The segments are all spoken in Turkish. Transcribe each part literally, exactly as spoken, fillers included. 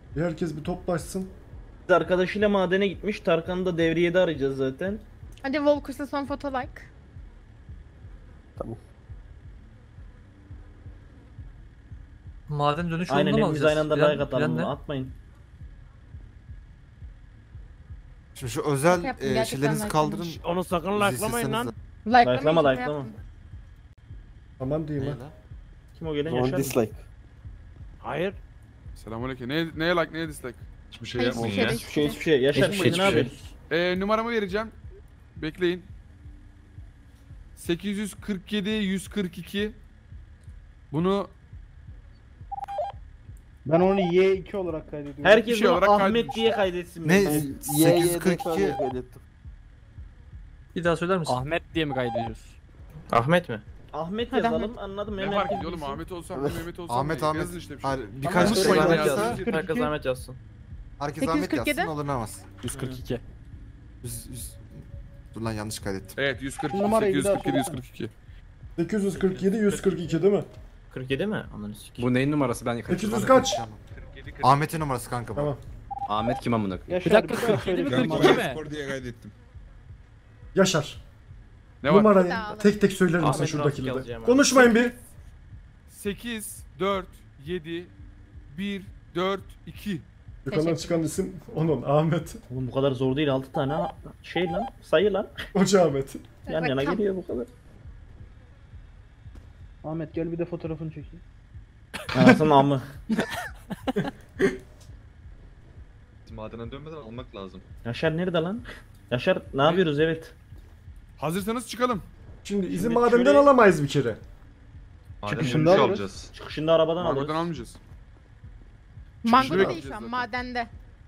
Bir herkes bir toplaşsın. Arkadaşıyla madene gitmiş. Tarkan'ı da devriyede arayacağız zaten. Hadi Walkers'a son foto like. Tamam. Maden dönüş Aynen yolunda mı hepimiz alacağız? aynı anda Plan- like atalım plan bunu. ne? Atmayın. Şimdi şu özel Şaka yaptım, e, gerçekten şeylerinizi like kaldırın. demiş. Onu sakın like'lamayın lan. Like'lama Like'lama, şaka like'lama. yaptım. Tamam diyeyim Ne ha. lan? Kim o gelen Zaman Yaşar mı? dislike. Hayır. Selamünaleyküm. Neye, neye like neye dislike? Hiçbir şey Hayır, yapmayın hiçbir ya. şey, Hiçbir şey hiçbir şey. Yaşar Hiçbir şey, şimdi ne hiçbir şey. yapıyorsun? Ee, numaramı vereceğim. Bekleyin. sekiz yüz kırk yedi yüz kırk iki. Bunu Ben onu Y iki olarak kaydediyorum. Bir Herkes şey bunu olarak Ahmet kaydetmiş. diye kaydetsin. Ne? bence. sekiz yüz kırk iki. Bir daha söyler misin? Ahmet diye mi kaydediyoruz? Ahmet mi? Ahmet Hadi yazalım anladım. ne Hem fark herkes ediyor oğlum? bilsin. Ahmet olsam da Mehmet olsam Ahmet da Ahmet. yazın işte bir şey. Hayır, birkaç Ama kişi Ahmet yazsa yazsın. Herkes Ahmet yazsın. herkes sekiz yüz Ahmet kırk yedi. yazsın alınamaz. yüz kırk iki. Yüz, yüz... Dur lan yanlış kaydettim. Evet yüz kırk iki, Numarayı bir sekiz yüz daha kırk yedi yüz söylesene. kırk iki. sekiz yüz kırk yedi yüz kırk iki değil mi? kırk yedi mi? Ananı sikeyim. Bu neyin numarası ben yıkarım. sekiz yüz kaç? Ahmet'in numarası kanka bu. Tamam. Ahmet kim amına koyayım? Yaşar, Bir dakika, bir daha kırk yedi mi, söyle. kırk iki mi? Spor diye kaydettim. Yaşar. Ne var? Numarayı Sağ ol. tek tek söyler misin Ahmet şuradakini Rafik de? yazacağım abi. Konuşmayın bir. sekiz, dört, yedi, bir, dört, iki. Yukarıdan Teşekkür çıkan isim onun. Ahmet. Oğlum bu kadar zor değil. altı tane ha- şey lan. Sayı lan. Hoca Ahmet. Yan Bak, yana tam- geliyor bu kadar. Ahmet gel bir de fotoğrafını çekeyim. Anasının amı. Madene dönmeden almak lazım. Yaşar nerede lan? Yaşar ne yapıyoruz evet. Hazırsanız çıkalım. Şimdi izin Şimdi madenden şöyle- alamayız bir kere. Maden Çıkışında dönüşü alırız. alacağız. Çıkışında arabadan Arabadan alıyoruz. almayacağız. Mangoda Şuraya değil şu an, gideceğiz madende.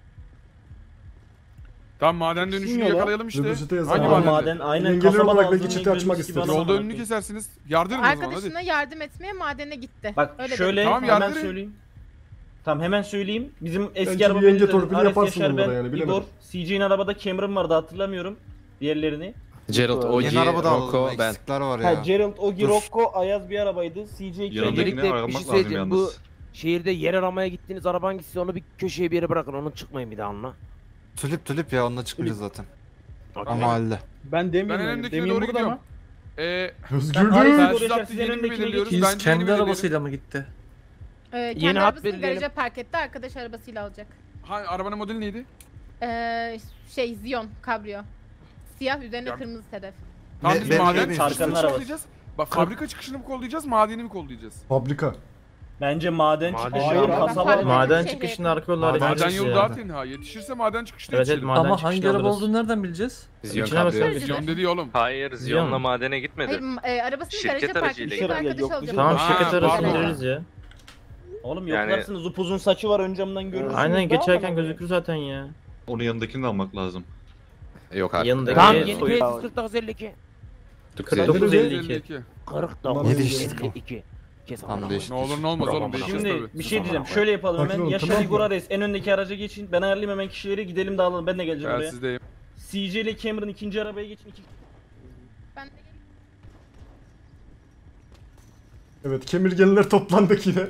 Tamam maden dönüşünü Bilmiyorlar. yakalayalım işte. Röbüzete yazalım. Hangi Ama Maden- maden? maden aynen Engelli kasaba olarak lazım, bir geçit ne açmak görürüz gibi istedim. adam Yolda amına önünü koyayım. kesersiniz. Yardırın o zaman hadi. Arkadaşına yardım etmeye madene gitti. Bak Öyle şöyle Tamam, hemen yardırın. söyleyeyim. Tamam hemen söyleyeyim. Bizim eski Bence araba bir yenge menajeri, torpili Ares yaparsın Yaşar, bunlara ben, yani, bilemedim. Igor, C J'nin arabada Cameron vardı hatırlamıyorum. Diğerlerini. Gerald, Ogi, Yeni araba da Rocco, alalım. ben. Eksikler var Ha ya. Gerald, Ogi, Dur. Rocco, Ayaz bir arabaydı. C J Yanındakini Öncelikle bir aramak şey lazım söyleyeceğim. Bu yalnız. şehirde yer aramaya gittiğiniz araba hangisi onu bir köşeye bir yere bırakın. Onu çıkmayın bir daha onunla. Tulip tulip ya onunla çıkmayacağız zaten. Okey. Ama halde. Ben Demir Ben miyim? elimdekine Demir doğru burada gidiyorum. mı? Ee, Özgürlük. Ares, Ben Igor, siz Yaşar attı, sizin yeni önündekine belirliyoruz. geçin. Ben Biz kendi belirleyelim. arabasıyla mı gitti? Ee, Yeni kendi hat arabasını belirleyelim. garaja park etti, arkadaş arabasıyla alacak. ha, arabanın modeli neydi? Ee, şey Zion, kabrio. Siyah, üzerine Ya- kırmızı sedef. Tamam Ne- biz ne- maden ne- çıkışını Tarkan'ın mı arabası. kollayacağız? Bak fabrika çıkışını mı kollayacağız, madeni mi kollayacağız? Fabrika. Bence maden Maden- çıkışı. Hayır, kasaba- fabrika maden şehre çıkışının yakın. arka yolları. Maden Maden açıkçası yolu ya. daha tenha. Yetişirse maden çıkışına Evet evet yetişelim. maden Ama çıkışını hangi araba alırız. olduğunu nereden bileceğiz? Zion İçine basıyoruz. kabriyo. Zion. Zion dedi oğlum. Hayır, Zion'la Zion. madene gitmedi. Hayır, m- e, arabasını Şirket garaja park aracıyla etti, gitti. arkadaş alacak. Tamam Ha, şirket arasında pardon. gireriz ya. Oğlum Yani- yoklarsınız upuzun saçı var ön camdan görürsünüz. Aynen, Aynen geçerken geçerken gözükür zaten ya. Onun yanındakini de almak lazım. Yok artık. Yanındaki- Tamam Evet, yeni soy- tesis kırk dokuz elli iki. kırk dokuz elli iki. kırk Tamam, dokuz değiştik o. elli iki. Kes Tamam, amına değiştik. Ne olur ne olmaz oğlum Şimdi- değişeceğiz Şimdi tabii. bir şey diyeceğim. Şöyle yapalım Sakin hemen. olun, Yaşar tamam Igor mı? Ares en öndeki araca geçin. Ben ayarlayayım hemen kişileri gidelim dağılalım. Ben de geleceğim Ben oraya. sizdeyim. C J ile Cameron ikinci arabaya geçin. İki... Ben de geleyim. Evet kemirgenler toplandık yine.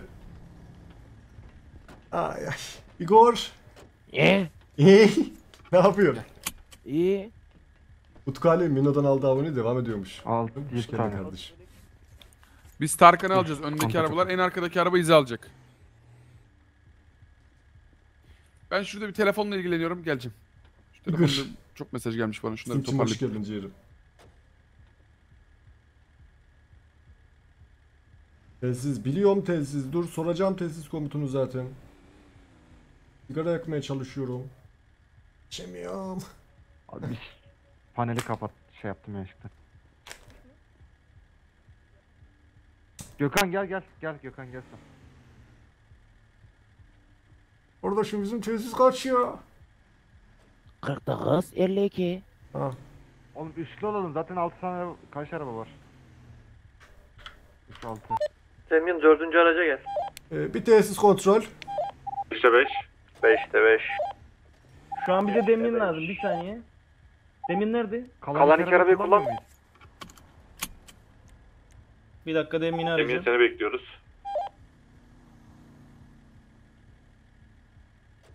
Ay ay. Igor. Ye. Ne yapıyorsun? İyi. Utku Ali Mino'dan aldığı abone devam ediyormuş. Altı Hoş yüz geldin tane. kardeşim. Biz Tarkan'ı alacağız. Öndeki Kontak arabalar en arkadaki araba izi alacak. Ben şurada bir telefonla ilgileniyorum. Geleceğim. Şu Igor. telefonda çok mesaj gelmiş bana. Şunları bir Simçim hoş toparlayayım. geldin ciğerim. Telsiz biliyorum telsiz. Dur soracağım telsiz komutunu zaten. Sigara yakmaya çalışıyorum. İçemiyorum. Abi paneli kapat şey yaptım ya işte. Gökhan gel gel gel Gökhan gel sen. Orada şu bizim telsiz kaçıyor. kırk dokuz elli iki. Ha. Oğlum üçlü olalım zaten altı tane araba- kaç araba var? üç altı. Semyon dördüncü araca gel. Ee, bir telsiz kontrol. beşte beş. beşte beş. Şu an bize Demin lazım bir saniye. Demin nerede? Kalan, iki arabayı kullanmıyor muyuz? Bir dakika Demin'i Emin arayacağım. seni bekliyoruz.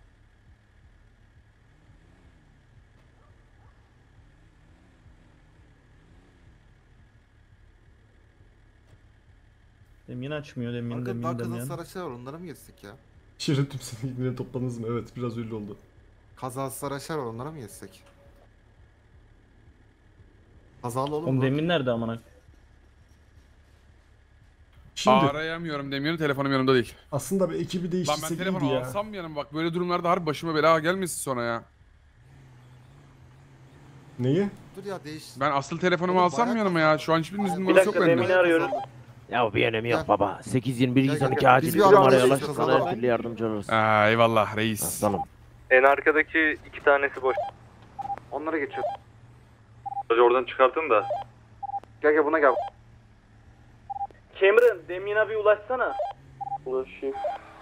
Demin açmıyor demin Kanka demin daha demin. kazasız araçlar var onlara mı geçsek ya? Şerittim seni yine topladınız mı? Evet biraz öyle oldu. Kazasız araçlar var onlara mı geçsek? Kazalı olur Oğlum mu? demin nerede amına? Şimdi Arayamıyorum demiyorum, telefonum yanımda değil. aslında bir ekibi Lan ben değiştirsek iyiydi telefonu ya. alsam mı yanıma, bak böyle durumlarda harbi başıma bela gelmesin sonra ya. Neyi? Dur ya değiş. Ben asıl telefonumu Oğlum, alsam mı bayağı yanıma kazalı. ya? Şu an hiçbirinizin Bir numarası yok dakika, bende. Demin'i arıyorum. Ya bir önemi yok Gel. baba. sekiz yirmi bir Gel, yüz on iki gel, gel. acil Biz bir bir numaraya arkadaşız, ulaş. kazalı Sana var. her türlü yardımcı oluruz. Aa, eyvallah reis. Aslanım. En arkadaki iki tanesi boş. Onlara geçiyor. Hadi oradan çıkartın da. Gel gel buna gel. Cameron Demin'e bir ulaşsana. Ulaşayım.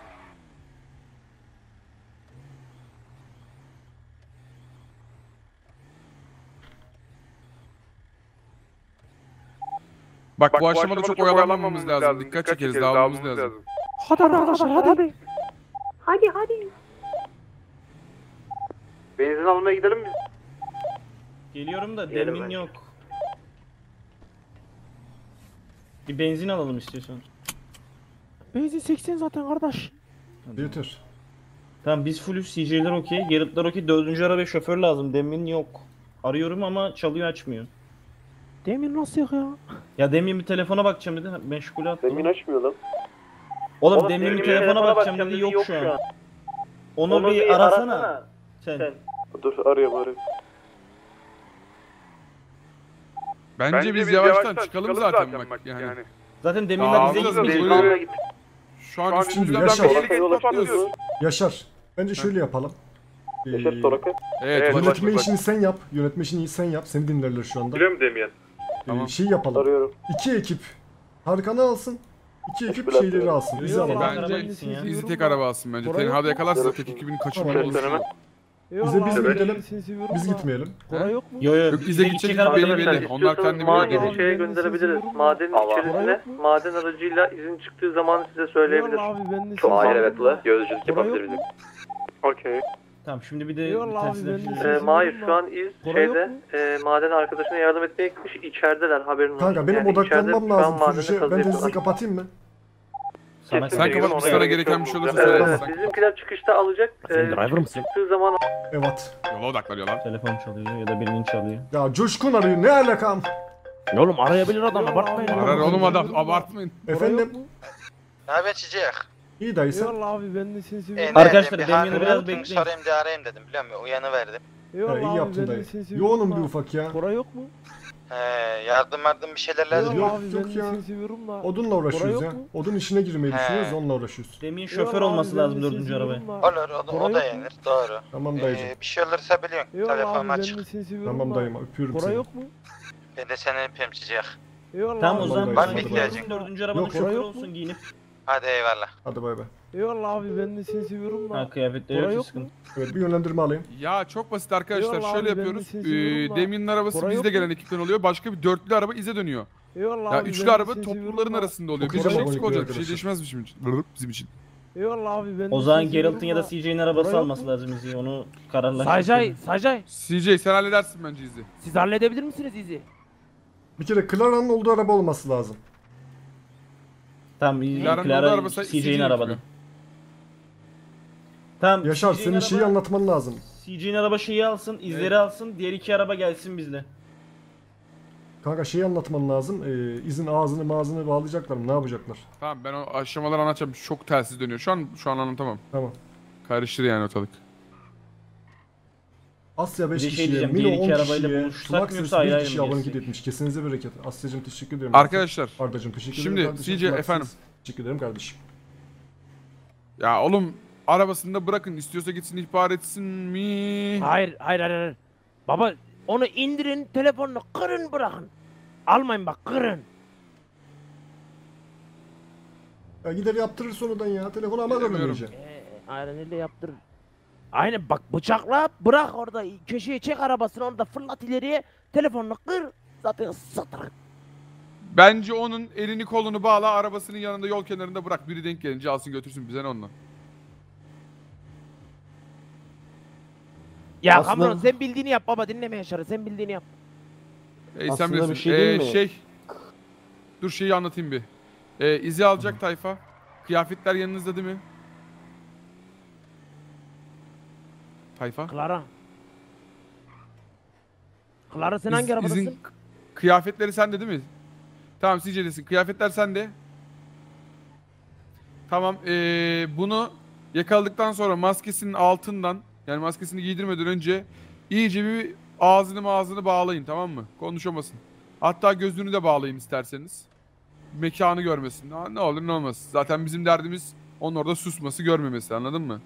Bak, bu aşamada çok oyalanmamamız lazım. Dikkat çekeriz, dağılmamız lazım. Hadi arkadaşlar hadi. Hadi hadi. Benzin almaya gidelim mi? Geliyorum da Gidelim demin bence. yok. Bir benzin alalım istiyorsan. Benzin seksen zaten kardeş. Yeter. Tamam biz fullüz, C J'ler okey, Gerrit'ler okey, dördüncü arabaya şoför lazım, demin yok. Arıyorum ama çalıyor açmıyor. Demin nasıl yok ya? Ya demin bir telefona bakacağım dedi, meşgule attı. Demin açmıyor lan. Oğlum, Oğlum, demin demin bir telefona bakacağım dedi, yok şu an. Onu, bir arasana. Sen. Dur arıyorum arıyorum. Bence, biz yavaştan, çıkalım zaten, bak yani. Zaten demin Aa, bize alacağız, gitmeyecek. böyle- Almaya gittik. Şu an Şimdi üstümüzden Yaşar. bir tehlikeli patlıyoruz. Yaşar. Bence şöyle yapalım. Ee, Yaşar Soraka. Evet, Evet, ulaş- yönetme işini sen yap. Yönetme işini sen yap. Seni dinlerler şu anda. Biliyor musun Demiyen? Ee, Tamam. şey yapalım. Arıyorum. İki ekip Tarkan'ı alsın. İki ekip Teşekkürler. şeyleri alsın. Bizi Yok, alalım. ben- araba Bence gitsin ya. bizi tek araba alsın bence. Oraya Tenhada yakalarsa yok. tek ekibin Tamam. kaçırmalı olur. Deneme. Bize biz Evet. gidelim. Biz gitmeyelim. Para yok mu? Yo yo, Yok, bize gidecek belli belli. Onlar kendi Madeni biliyor. şeye gönderebiliriz. Madenin içerisine maden aracıyla izin çıktığı zamanı size söyleyebilir. Abi ben de Çok hayır seni evet la. Gözcülük Para yapabilir yok bizim. mu? Okey. Tamam şimdi bir de Eyvallah bir abi, tersine ben bir de şey- size- Ee, Mahir şu an iz Para yok şeyde mu? e, maden arkadaşına yardım etmeye gitmiş. İçerideler haberin olsun. Kanka benim Yani odaklanmam içeride şu an lazım madende sürüşe. kazı Ben yapıyorlar. telsizi kapatayım mı? Sana Sen Sen kalıyor. kapat, biz sana gereken bir şey olursa Evet, söylersin. bizimkiler çıkışta alacak. Sen Ee, driver mısın? çıktığı zaman Evet. Yola odaklanıyorlar. Telefon çalıyor ya da birinin çalıyor. Ya Coşkun arıyor. Ne alakam? Ya oğlum arayabilir adam abartmayın. Arar oğlum adam, abartmayın. Efendim? Ne haber çiçek? İyi dayısı. Eyvallah abi ben de seni E, seviyorum. ne Arkadaşlar, edeyim, bir Demin'i halini biraz unuttum, bekleyin. sorayım diye arayayım dedim biliyor musun? Uyanıverdim. Eyvallah Ya, iyi abi yaptın ben de dayı. seni seviyorum. Yoğunum da. bir ufak ya. Para yok mu? He, yardım yardım bir şeyler lazım. Eyvallah Yok, abi yok ben de ya. seni seviyorum da. Odunla uğraşıyoruz Para ya. yok mu? Odun işine girmeyi He. düşünüyoruz, onunla uğraşıyoruz. Demin şoför Eyvallah olması abi, ben lazım de dördüncü seni arabaya. seviyorum da. Olur, o da, Para o da yok mu? yenir, doğru. Tamam dayıcım. Ee, bir şey olursa biliyorsun, Eyvallah telefonum abi ben açık. de seni seviyorum Tamam da. dayım, öpüyorum Para seni. yok mu? Ben de seni öpeyim çiçek. Eyvallah Tamam o abi. zaman Var mı bizim ihtiyacın? dördüncü arabanın Yok, şoförü yok mu? olsun giyinip. Hadi eyvallah. Hadi bay bay. Eyvallah abi ben de seni seviyorum da. Ha kıyafetleri Para yok yok ki mu? sıkıntı. Evet bir yönlendirme alayım. Ya çok basit arkadaşlar. Eyvallah Şöyle abi, ben de yapıyoruz. seni Ee, seviyorum da. Demin'in arabası Para bizde yok mu? gelen ekipten oluyor. Başka bir dörtlü araba ize dönüyor. Eyvallah Ya abi, üçlü ben de araba seni seviyorum topluların da. arasında oluyor. Çok Bir kalabalık eksik bir olacak. Bir şey arkadaşlar. değişmez bizim için. Bizim için. Eyvallah abi ben de O zaman seni seviyorum Geralt'ın ya da da. C J'nin arabası Para yok alması mu? lazım izi. Onu kararlaştırdık. Saycay, Saycay. C J sen halledersin bence izi. Siz halledebilir misiniz izi? Bir kere Clara'nın olduğu araba olması lazım. Tamam, Clara'nın Clara, olduğu arabası C J'nin C J'nin arabada. yapıyor. Tamam. Yaşar C J'nin senin araba- şeyi anlatman lazım. C J'nin araba şeyi alsın, izleri Evet. alsın, diğer iki araba gelsin bizle. Kanka şeyi anlatman lazım. Ee, izin ağzını mağazını bağlayacaklar mı? Ne yapacaklar? Tamam ben o aşamaları anlatacağım. Çok telsiz dönüyor. Şu an şu an anlatamam. Tamam. Karıştır yani ortalık. Asya beş Bir de şey kişiye, diyeceğim, Milo diğer iki on arabayla kişiye, buluşsak Tulax mı yoksa bir ayrı kişiye ayrı mı abone geçsek? etmiş. Kesinize bereket. Asya'cım teşekkür ediyorum. Arkadaşlar. Arda'cım teşekkür Şimdi, ederim kardeşim. C J, Tulax'sınız. efendim. Teşekkür ederim kardeşim. Ya oğlum arabasında bırakın. İstiyorsa gitsin ihbar etsin mi? Hayır, hayır, hayır, hayır. Baba onu indirin, telefonunu kırın bırakın. Almayın bak, kırın. Ya gider yaptırır sonradan ya. Telefonu ama Bilemiyorum. göndermeyeceğim. Ee, aynen öyle yaptırır. Aynen bak, bıçakla bırak orada, köşeye çek arabasını, orada fırlat ileriye, telefonunu kır, zaten satır. Bence onun elini kolunu bağla, arabasının yanında yol kenarında bırak. Biri denk gelince alsın götürsün, bize ne onunla. Ya Aslında- Kamron sen bildiğini yap baba, dinleme Yaşar'ı, sen bildiğini yap. Ey sen Aslında bilirsin. bir şey değil Ee, mi? Şey. Dur şeyi anlatayım bir. Ee, izi alacak tayfa. Kıyafetler yanınızda değil mi? Tayfa. Clara. Clara sen İz- hangi arabadasın? izin- Kıyafetleri sende değil mi? Tamam C J'desin. Kıyafetler sende. Tamam ee, bunu yakaladıktan sonra maskesinin altından yani maskesini giydirmeden önce iyice bir ağzını ağzını bağlayın, tamam mı? Konuşamasın. Hatta gözünü de bağlayın isterseniz. Mekanı görmesin. Ha, ne olur ne olmaz. Zaten bizim derdimiz onun orada susması, görmemesi, anladın mı?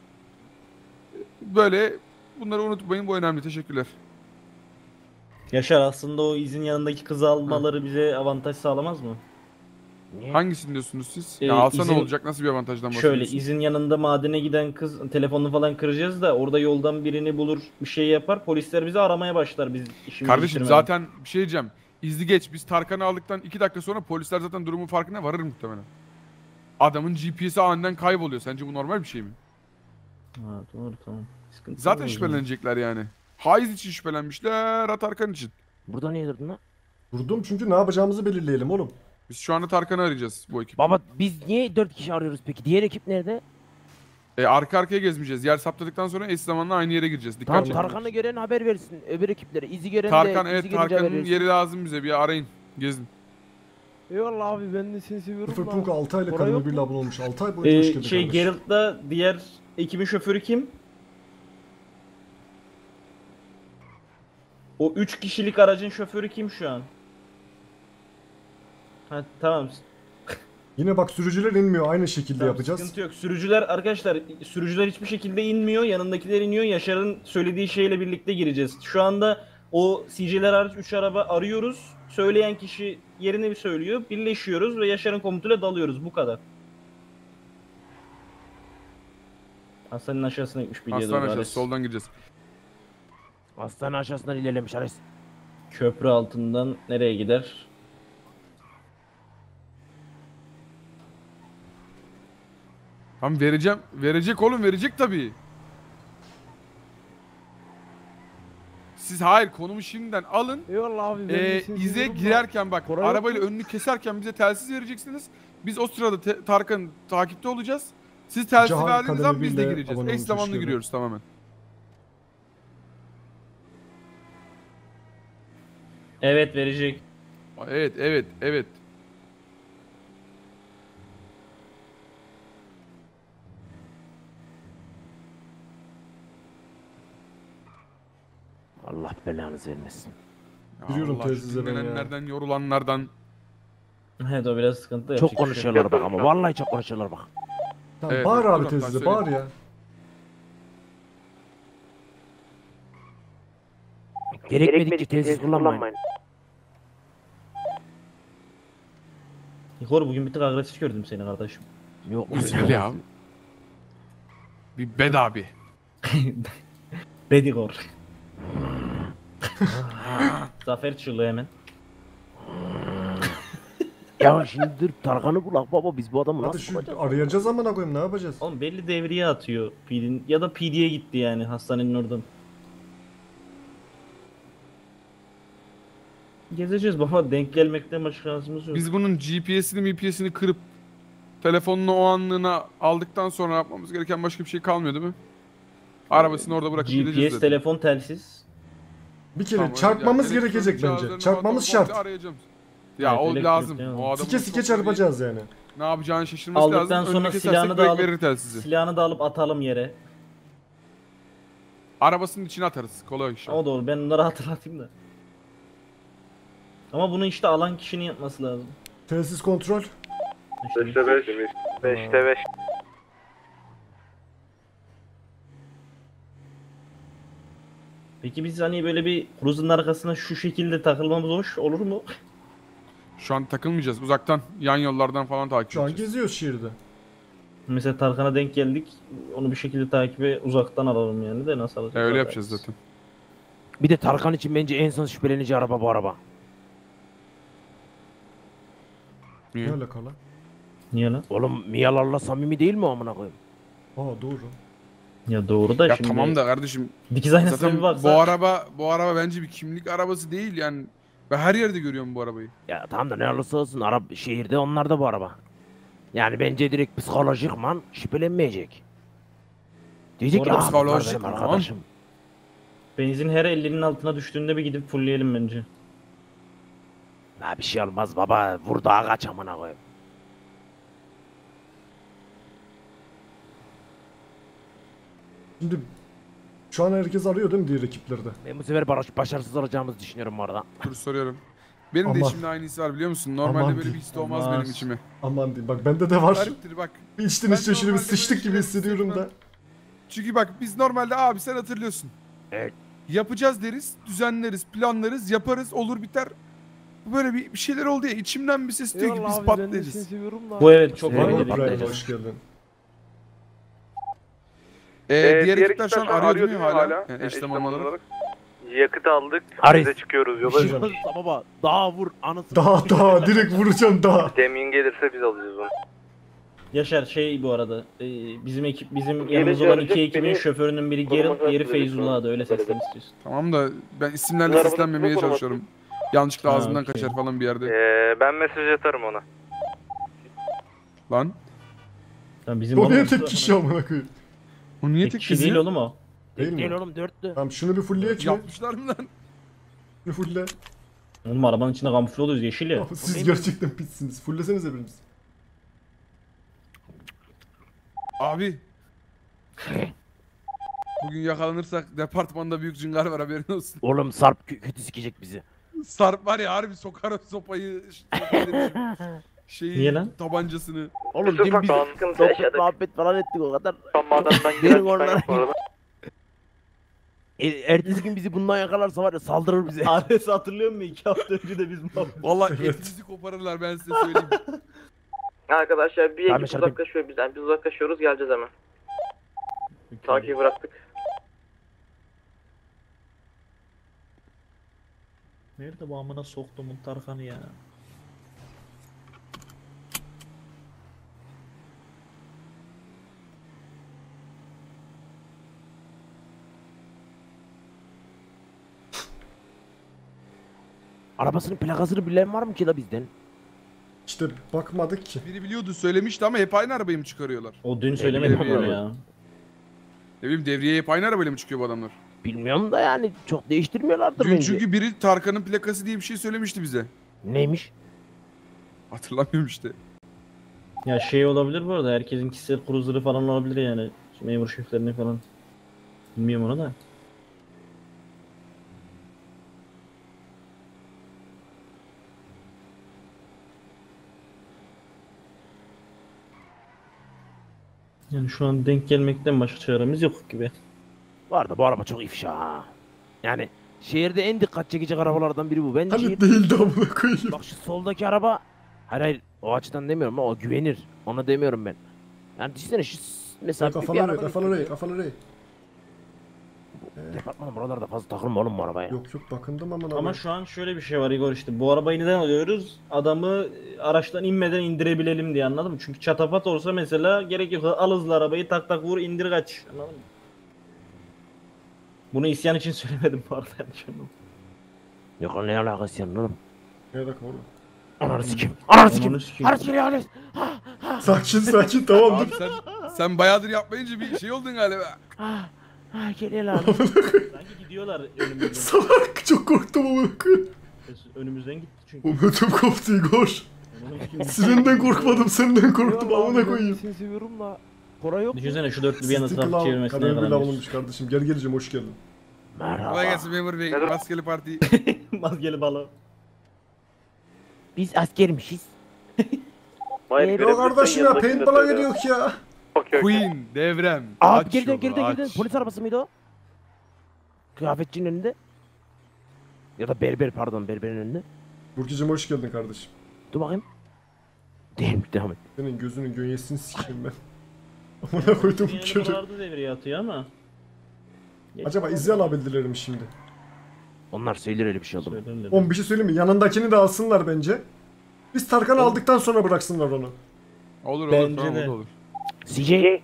Böyle bunları unutmayın, bu önemli. Teşekkürler. Yaşar aslında o izin yanındaki kızı almaları bize avantaj sağlamaz mı? Niye? Hangisini diyorsunuz siz? Ee, ya alsa izin- ne olacak? Nasıl bir avantajdan Şöyle bahsediyorsun? izin yanında madene giden kız telefonunu falan kıracağız da orada yoldan birini bulur bir şey yapar polisler bizi aramaya başlar biz işimizi Kardeşim bitirmeden. zaten bir şey diyeceğim. İzni geç. Biz Tarkan'ı aldıktan iki dakika sonra polisler zaten durumun farkına varır muhtemelen. Adamın G P S'i aniden kayboluyor. Sence bu normal bir şey mi? Ha, doğru tamam. Sıkıntı Zaten yok o zaman. şüphelenecekler yani. Haiz için şüphelenmişler, Tarkan için. Burada niye durdun lan? Durdum çünkü ne yapacağımızı belirleyelim oğlum. Biz şu anda Tarkan'ı arayacağız bu ekip. Baba biz niye dört kişi arıyoruz peki? Diğer ekip nerede? E, arka arkaya gezmeyeceğiz. Yer saptadıktan sonra eş zamanla aynı yere gireceğiz. Dikkat Tamam çekin. Tarkan'ı gören haber versin öbür ekiplere. İzi gören Tarkan de evet izi gelince haber Tarkan'ın versin. yeri lazım bize. Bir arayın. Gezin. Eyvallah abi ben de seni seviyorum Sıfır da. Punk altı aylık Para kadın yok öbürle mu? abone olmuş. altı ay boyunca hoş Ee, geldin şey kardeş. Geralt'da diğer ekibin şoförü kim? O üç kişilik aracın şoförü kim şu an? Ha tamam. Yine bak sürücüler inmiyor. Aynı şekilde Tamam, yapacağız. Sıkıntı yok. Sürücüler arkadaşlar sürücüler hiçbir şekilde inmiyor. Yanındakiler iniyor. Yaşar'ın söylediği şeyle birlikte gireceğiz. Şu anda o C J'ler hariç üç araba arıyoruz. Söyleyen kişi yerini bir söylüyor. Birleşiyoruz ve Yaşar'ın komutuyla dalıyoruz. Bu kadar. Hastanın aşağısına gitmiş biliyordu. Hastane aşağısı. Ares. Soldan gireceğiz. Hastane aşağısından ilerlemiş Ares. Köprü altından nereye gider? Tamam vereceğim. Verecek oğlum, verecek tabii. Siz hayır konumu şimdiden alın. Eyvallah abi ben Ee, de seni ize seviyorum da. girerken bak Koray yok arabayla mu? önünü keserken bize telsiz vereceksiniz. Biz o sırada te- Tarkan'ın takipte olacağız. Siz telsiz Cihan verdiğiniz zaman biz de Kademi gireceğiz. abone Eş olmuş, zamanlı hoş giriyoruz tamamen. Evet verecek. Evet evet evet. Allah belanızı vermesin. Ya Giriyorum Allah, şu telsize ben ya. dinlenenlerden, yorulanlardan. Evet o biraz sıkıntı. Çok yapacak bir şey yok. konuşuyorlar bak ama vallahi çok konuşuyorlar bak. Tamam, Evet, bağır evet, abi dur, telsize. hatta Bağır ya. Gerekmedikçe telsiz kullanmayın. Nikor bugün bir tık agresif gördüm seni kardeşim. Yok Güzel ya. Bir bed abi. Bedigor. Zafer çığlığı hemen. Ya şimdi dur Tarkan'ı bulak baba biz bu adamı Hadi nasıl şu bulacağız? arayacağız amına koyayım, ne yapacağız? Oğlum belli devriye atıyor P D'nin ya da P D'ye gitti yani hastanenin oradan. Gezeceğiz baba denk gelmekten başka şansımız yok. Biz bunun G P S'ini M P S'ini kırıp telefonunu o anlığına aldıktan sonra yapmamız gereken başka bir şey kalmıyor değil mi? Arabasını orada bırakıp G gideceğiz P S, zaten. telefon, telsiz. Bir kere Tamam, çarpmamız yani gerekecek elektronik bence. cihazlarını Çarpmamız falan şart. arayacağım. Ya Evet, o elektrik lazım. yani. O adamın Sike sike çok böyle çarpacağız yani. Ne yapacağını şaşırması Aldıktan lazım. sonra Önünü kesersek silahını da direkt alıp verir telsizi. silahını da alıp atalım yere. Arabasının içine atarız. Kolay iş. O doğru ben onları hatırlatayım da. Ama bunu işte alan kişinin yapması lazım. Telsiz kontrol. İşte beşte beş. beşte beş. Peki biz hani böyle bir cruiser'ın arkasına şu şekilde takılmamız hoş olur mu? Şu an takılmayacağız. Uzaktan yan yollardan falan takip Şu an edeceğiz. geziyoruz şehirde. Mesela Tarkan'a denk geldik. Onu bir şekilde takibe uzaktan alalım yani de nasıl alacağız? E, öyle bakarız. yapacağız zaten. Bir de Tarkan için bence en son şüphelenici araba bu araba. Niye? Ne alakalı? Niye lan? Oğlum Mia'larla samimi değil mi o amına koyayım? Aa doğru. Ya doğru da Ya şimdi. tamam da kardeşim Dikiz aynasına zaten bir baksa. bu araba bu araba bence bir kimlik arabası değil yani Ben her yerde görüyorum bu arabayı. Ya tamam da ne olursa olsun araba şehirde onlar da bu araba. Yani bence direkt psikolojikman şüphelenmeyecek. Diyecek ki Orada "Aa, bunlar benim psikolojikman." arkadaşım. Benzin her ellinin altına düştüğünde bir gidip fullleyelim bence. Ya bir şey olmaz baba. Vur daha kaç amına koyayım. Şimdi şu an herkes arıyor değil mi diğer ekiplerde? Ben bu sefer baş, başarısız olacağımızı düşünüyorum bu arada. Dur soruyorum. Benim de Aman. içimde aynı his var biliyor musun? Normalde Aman böyle bir diyeyim. his de olmaz Olmaz. benim içime. Aman diyeyim bak bende de var. Gariptir bak. Bir içten Ben içe şöyle bir normalde sıçtık böyle gibi şeyler hissediyorum da. hissetmem. Çünkü bak biz normalde abi sen hatırlıyorsun. Evet. Yapacağız deriz, düzenleriz, planlarız, yaparız, olur biter. Bu böyle bir, bir şeyler oldu ya içimden bir ses diyor ki biz patlarız. Bu evet çok Var mı Evet, önemli. İbrahim patlayacağız. hoş geldin. Ee, Ee, diğer ekipler şu an arıyor değil mi hala? Yani Yani eş eş zamanlı zamanlı olarak. Yakıt aldık. Aris. Biz de çıkıyoruz Bir yola. şey olursa baba daha vur anasını. Daha daha direkt vuracağım daha. Demin gelirse biz alacağız onu. Yaşar şey bu arada e, bizim ekip bizim Gelince yanımızda olan arayacak iki ekibin beni, şoförünün biri konuma Geralt, diğeri götürecek Feyzullah da öyle sonra. seslen istiyorsun. Tamam da ben isimlerle Biz seslenmemeye arabada çalışıyorum. Yanlışlıkla Ha, ağzımdan okey. kaçar falan bir yerde. Ee, ben mesaj atarım ona. Lan. Tamam bizim O niye olmamız- tek kişi amına koyayım? O niye Tek tek kişi kişi değil oğlum o. Değil Değil mi? oğlum dörtlü. Tamam şunu bir fullleyek mi? Yapmışlar mı lan? Şunu fulle. Oğlum arabanın içinde kamufle oluyoruz yeşil ya. Siz gerçekten pitsiniz. Fullesenize biriniz. Abi. Bugün yakalanırsak departmanda büyük cıngar var haberin olsun. Oğlum Sarp kö- kötü sikecek bizi. Sarp var ya harbi sokarım sopayı. ş- Şeyi, Niye lan? tabancasını. Oğlum dün biz sıkıntı sohbet yaşadık. muhabbet falan ettik o kadar. Son madenden Benim giren oradan- çıkan yok bu arada. E, ertesi gün bizi bundan yakalarsa var ya saldırır bize. Ares hatırlıyor musun? İki hafta önce de biz muhabbet. Vallahi Evet. etinizi koparırlar ben size söyleyeyim. Arkadaşlar bir Tamam, ekip Yaşar Bey. uzaklaşıyor bizden. Biz uzaklaşıyoruz geleceğiz hemen. Takibi bıraktık. Nerede bu amına soktumun Tarkan'ı ya? Arabasının plakasını bilen var mı ki da bizden? İşte bakmadık ki. Biri biliyordu söylemişti ama hep aynı arabayı mı çıkarıyorlar? O dün söylemedi bileyim bunu ya. ya. Ne bileyim devriyeye hep aynı arabayla mı çıkıyor bu adamlar? Bilmiyorum da yani çok değiştirmiyorlardır Dün bence. çünkü biri Tarkan'ın plakası diye bir şey söylemişti bize. Neymiş? Hatırlamıyorum işte. Ya şey olabilir bu arada herkesin kişisel cruiser'ı falan olabilir yani. Memur şeflerine falan. Bilmiyorum onu da. Yani şu an denk gelmekten başka çaremiz yok gibi. Bu arada bu araba çok ifşa ha. Yani şehirde en dikkat çekici arabalardan biri bu. Ben Hani şehir... değildi amına koyayım. Bak şu soldaki araba... Hayır hayır o açıdan demiyorum ama o güvenir. Ona demiyorum ben. Yani düşünsene şu s- mesela bir, bir Kafalı oraya, araba... kafalı oraya, kafalı oraya. Departmanım buralarda fazla takılma oğlum bu arabaya. Yok yok bakındım amına Ama koyayım. şu an şöyle bir şey var Igor işte bu arabayı neden alıyoruz? Adamı araçtan inmeden indirebilelim diye anladın mı? Çünkü çatapat olsa mesela gerek yok al hızlı arabayı tak tak vur indir kaç anladın mı? Bunu isyan için söylemedim bu arada yanlış anlama. Yok lan ne alakası yani oğlum. Ne dakika oğlum. Ananı sikeyim. Ananı sikeyim. Ananı sikeyim. Ananı sikeyim. Ananı Sakin sakin tamam Abi dur. sen sen bayağıdır yapmayınca bir şey oldun galiba. Ah, ah geliyor lan. Sanki gidiyorlar önümüzden. Salak çok korktum amına koyayım. önümüzden gitti çünkü. Oğlum ötüm koptu Igor. Sirinden korkmadım senden korktum amına koyayım. Seni seviyorum da. Para yok mu? Düşünsene şu dörtlü bir yana Stickle trafik al. çevirmesine Kadın bir yakalanıyoruz. alınmış kardeşim. Gel geleceğim hoş geldin. Merhaba. Kolay gelsin memur bey. Maskeli parti. Maskeli balo. Biz askermişiz. Hayır, Ee, Ya görebilirsen kardeşim ya yanındakini de paintball'a söyle. geliyor ya. Okey, okey. Queen devrem. Abi Aç geriden yolu, geriden aç. geriden. Polis arabası mıydı o? Kıyafetçinin önünde. Ya da berber pardon berberin önünde. Burki'cim hoş geldin kardeşim. Dur bakayım. Değil devam et. Senin gözünün gönyesini sikeyim ben. Amına koydum Yeni körü. buralarda devreye atıyor ama. Acaba izin alabildiler mi şimdi? Onlar söyler öyle bir şey oldu. Söylerler. Oğlum bir şey söyleyeyim mi? Yanındakini de alsınlar bence. Biz Tarkan'ı aldıktan sonra bıraksınlar onu. Olur olur Bence tamam de. o da olur. C J.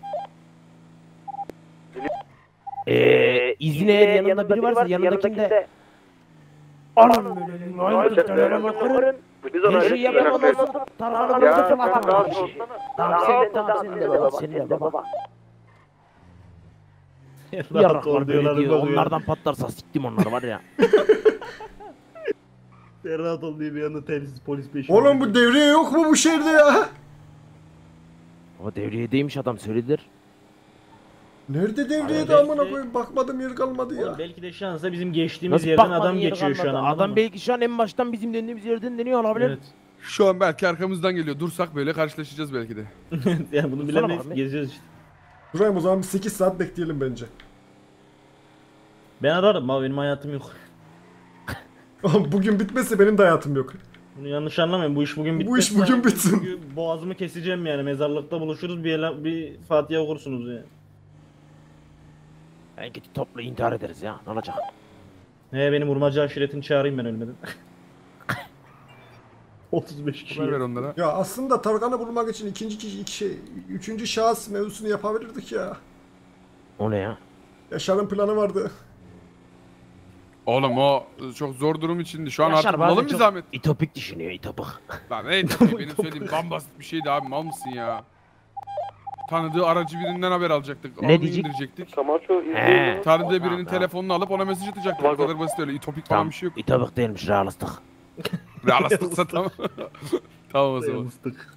Eee izin eğer yanında biri varsa yanındakinde. Anam böyle. Hayır, telefonu kırın. Bir şey yapın ondan sonra Tarkan'ı fırlatın. Tamam sen tamam sen de baba sen de baba. Yaraklar böyle diyor. Onlardan patlarsa siktim onları var ya. Rahat ol diye bir anda telsiz polis peşinde. Oğlum bu devriye yok mu bu şehirde ya? Ama devriyedeymiş adam söylediler. Nerede devriyede Belki amına de- koyayım bakmadım yer kalmadı ya. Oğlum belki de şansa bizim geçtiğimiz Nasıl yerden bakmadın adam yeri geçiyor şu an. kalmadı? anladın Adam mı? belki şu an en baştan bizim döndüğümüz yerden dönüyor olabilir. Evet. Şu an belki arkamızdan geliyor. Dursak böyle karşılaşacağız belki de. Yani bunu Sana bilemeyiz. bak be. Geziyoruz işte. Durayım o zaman bir sekiz saat bekleyelim bence. Ben ararım ama benim hayatım yok. Oğlum bugün bitmezse benim de hayatım yok. Bunu yanlış anlamayın. Bu iş bugün Bu bitmezse iş bugün bitsin. çünkü boğazımı keseceğim yani. Mezarlıkta buluşuruz bir, ele- bir Fatiha okursunuz yani. En kötü toplu intihar ederiz ya. Ne olacak? He benim vurmacı aşiretini çağırayım ben ölmeden. otuz beş kişi. Haber ver onlara. Ya aslında Tarkan'ı bulmak için ikinci kişi, iki şey, üçüncü şahıs mevzusunu yapabilirdik ya. O ne ya? Yaşar'ın planı vardı. Oğlum o çok zor durum içindi. Şu an Yaşar artık bazen bulalım bir çok zahmet. İtopik düşünüyor itopik. Lan ne tabii benim söylediğim bambasit bir şeydi abi, mal mısın ya? Tanıdığı aracı birinden haber alacaktık. Ne onu diyecek? indirecektik. Kamacho He. izleyelim. Tanıdığı Tamam, birinin tamam. telefonunu alıp ona mesaj atacaktık. Bu kadar basit öyle. İtopik falan Tamam. bir şey yok. İtopik değilmiş realistik. Realistliksa tamam. Tamam o zaman. Yalnızlık.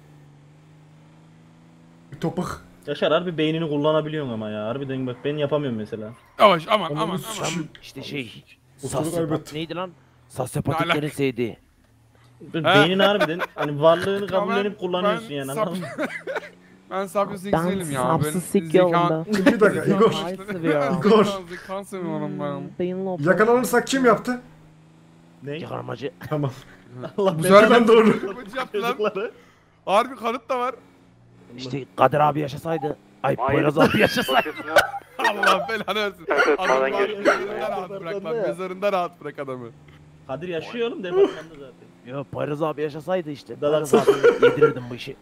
Bir topuk. Yaşar harbi beynini kullanabiliyorsun ama ya. Harbiden bak ben yapamıyorum mesela. Yavaş aman Onu aman biz- aman. Tam işte şey. Oturup Sosyopat kaybet. neydi lan? Ne Sosyopatiklerin alaka? sevdiği. Ben He. beynini harbiden hani varlığını Ya kabullenip ben- kullanıyorsun ben yani sap- anladın mı? Ben sapyo Ben sekselim ya. Ben sapsız sik yolunda. Bir dakika Igor. Igor. Kan seviyorum ben. Yakalanırsak kim yaptı? Ne? Yakalamacı. Tamam. Allah Bu belanı sefer ben doğru. Kapıcı yaptı lan. çocukları. Harbi kanıt da var. İşte Kadir abi yaşasaydı. Ay Poyraz abi yaşasaydı. Allah belanı versin. Evet, Adamı sağdan var geçti. ya, mezarında rahat bırak lan. Mezarında rahat bırak adamı. Kadir yaşıyor oğlum departmanda zaten. Yo Poyraz abi yaşasaydı işte. Dadak Poyraz abi yedirirdim bu işi.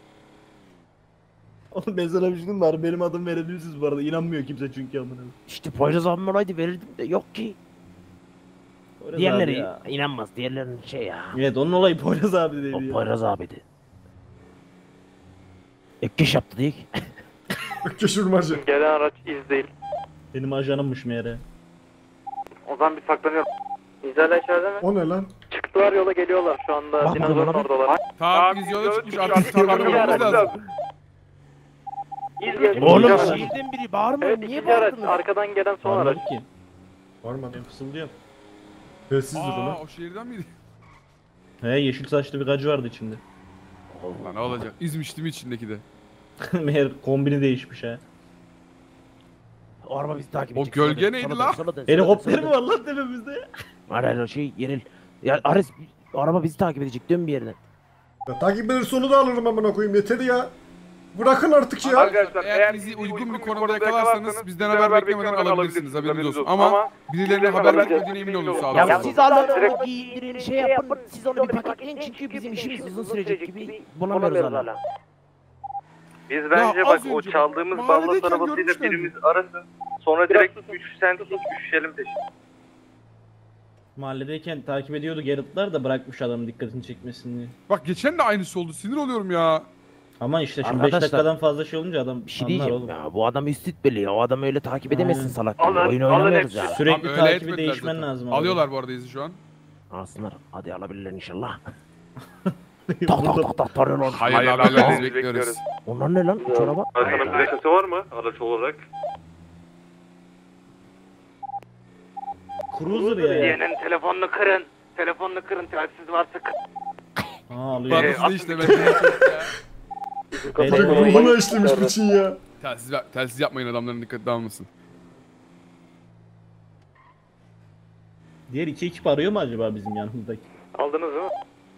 Oğlum ben sana bir şey diyeyim mi? Harbi benim adım verebilirsiniz bu arada. İnanmıyor kimse çünkü amına. İşte Poyraz abim olaydı verirdim de yok ki. Poyraz Diğerleri abi ya. inanmaz. Diğerlerinin şey ya. Evet onun olayı Poyraz abi dedi O ya. Poyraz abiydi. Ekkeş yaptı değil ki. Ökkeş vurmacı. Gelen araç iz değil. Benim ajanımmış meğere. O zaman bir saklanıyorum. İzlerler içeride mi? O ne lan? Çıktılar yola geliyorlar şu anda. Bak Dinozorun bakalım. oradalar. Tamam biz yola çıkmış artık tarlamamız lazım. İz geliyor. Oğlum İkinci araç. şehirden biri bağırmıyor. Evet Niye ikinci araç. bağırdınız? Arkadan gelen son araç. Anladık ki. Varmadı. Ben fısıldıyorum. Telsizdir Aa ona. o şehirden miydi? He yeşil saçlı bir gacı vardı içinde. Lan ne olacak? İzmiş değil mi içindeki de? Meğer kombini değişmiş ha. O araba bizi takip O edecek. gölge Sola dön, neydi sola dön, lan? sola dön, sola dön, Helikopter sola mi dön. var lan tepemizde? Hayır hayır o şey yerel. Ya Ares o araba bizi takip edecek. Dön bir yerden. Ya, takip eder sonu da alırım amına koyayım yeter ya. Bırakın artık ya. Arkadaşlar eğer bizi uygun bir konumda yakalarsanız bizden haber beklemeden alabilirsiniz, haberiniz olsun. Ama birilerine haber vermediğine emin olun sağ Ya olun. siz alın o giydirin şey yapın. Siz onu bir paketleyin çünkü bizim işimiz uzun sürecek gibi bulamıyoruz hala. Biz Ya bence az bak o önce çaldığımız mahalledeyken ballas arabasıyla görmüşlerdi. birimiz arasın. Sonra direkt üç sentik düşelim peşine. Mahalledeyken takip ediyordu Geralt'lar da bırakmış adamın dikkatini çekmesin diye. Bak geçen de aynısı oldu, sinir oluyorum ya. Ama işte şimdi beş Arkadaşlar, dakikadan fazla şey olunca adam Bir şey anlar diyeceğim oğlum. ya bu adam üst rütbeli o adamı öyle takip edemezsin Aynen. salak gibi. Alın, Oyun alın oynamıyoruz hepsi. ya. Sürekli Tam öyle takibi etmediler değişmen zaten. lazım. abi. Alıyorlar bu arada izi şu an. Alsınlar hadi alabilirler inşallah. Tak tak tak tak tarıyorlar. Hayırlı haberler biz bekliyoruz. Onlar ne lan? Üç araba. Arkanın plakası var mı araç olarak? Cruiser ya. Diyenin telefonunu kırın. Telefonunu kırın telsiz varsa kırın. Aa alıyor. Barınızda işte ben de ya. Beyler, Ruhuna işlemiş piçin ya. Telsiz, telsiz yapmayın adamların dikkati dağılmasın. Diğer iki ekip arıyor mu acaba bizim yanımızdaki? Aldınız mı?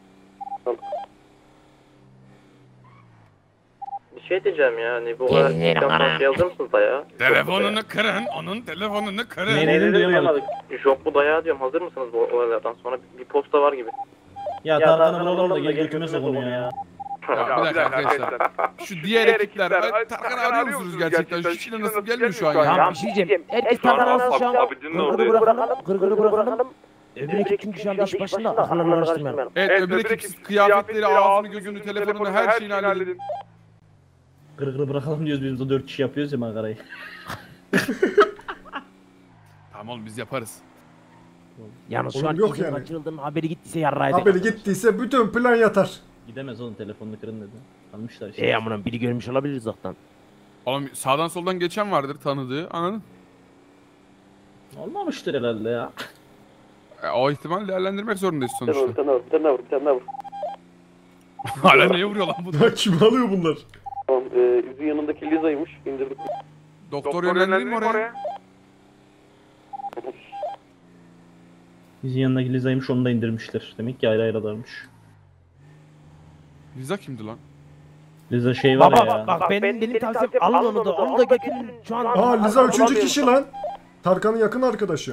Bir şey diyeceğim ya hani bu olarak yazır mısınız dayağı? Telefonunu kırın, onun telefonunu kırın. Ne dedim duyamadık. Yok bu dayağı diyorum hazır mısınız bu olaylardan sonra bir posta var gibi. Ya Tarkan'ı bulalım da gel götüme sokalım ya. Ya bir dakika arkadaşlar. Şu diğer ekipler, ay, Tarkan'ı arıyor musunuz gerçekten? Şu kişiler nasıl gelmiyor şu an ya? Ya bir şey diyeceğim. Herkes tarlansın şu an. Gırgırı bırakalım. Gırgırı bırakalım. Öbür ekip çünkü şu anda iş başında kafalarını karıştırmayalım. Evet, öbür ekip siz kıyafetleri, ağzını, gözünü, telefonunu, her şeyini halledin. Kırı kırı bırakalım diyoruz biz de dört kişi yapıyoruz ya mangarayı. Tamam oğlum biz yaparız. Yalnız Oğlum şu an yok izin yani. kaçırıldığının haberi gittiyse yarraydı. Haberi gittiyse bütün plan yatar. Gidemez oğlum telefonunu kırın dedi. Almışlar işte. E amına biri görmüş olabilir zaten. Oğlum sağdan soldan geçen vardır tanıdığı, anladın? Olmamıştır herhalde ya. E, o ihtimal değerlendirmek zorundayız Bir tane vur, bir sonuçta. tane vur, bir tane vur, bir tane vur. Hala neye vuruyor lan bu? Ya kim alıyor bunlar? Tamam, e, yüzün yanındaki Liza'ymış. İndirdik. Doktor yönlendireyim mi oraya? Bizim yanındaki Liza'ymış onu da indirmişler. Demek ki ayrı ayrılarmış. Liza kimdi lan? Liza şey var Baba ya. bak, bak benim benim tavsiyem alın onu da onu da götürün şu an. Aa Liza üçüncü kişi lan. Tarkan'ın yakın arkadaşı.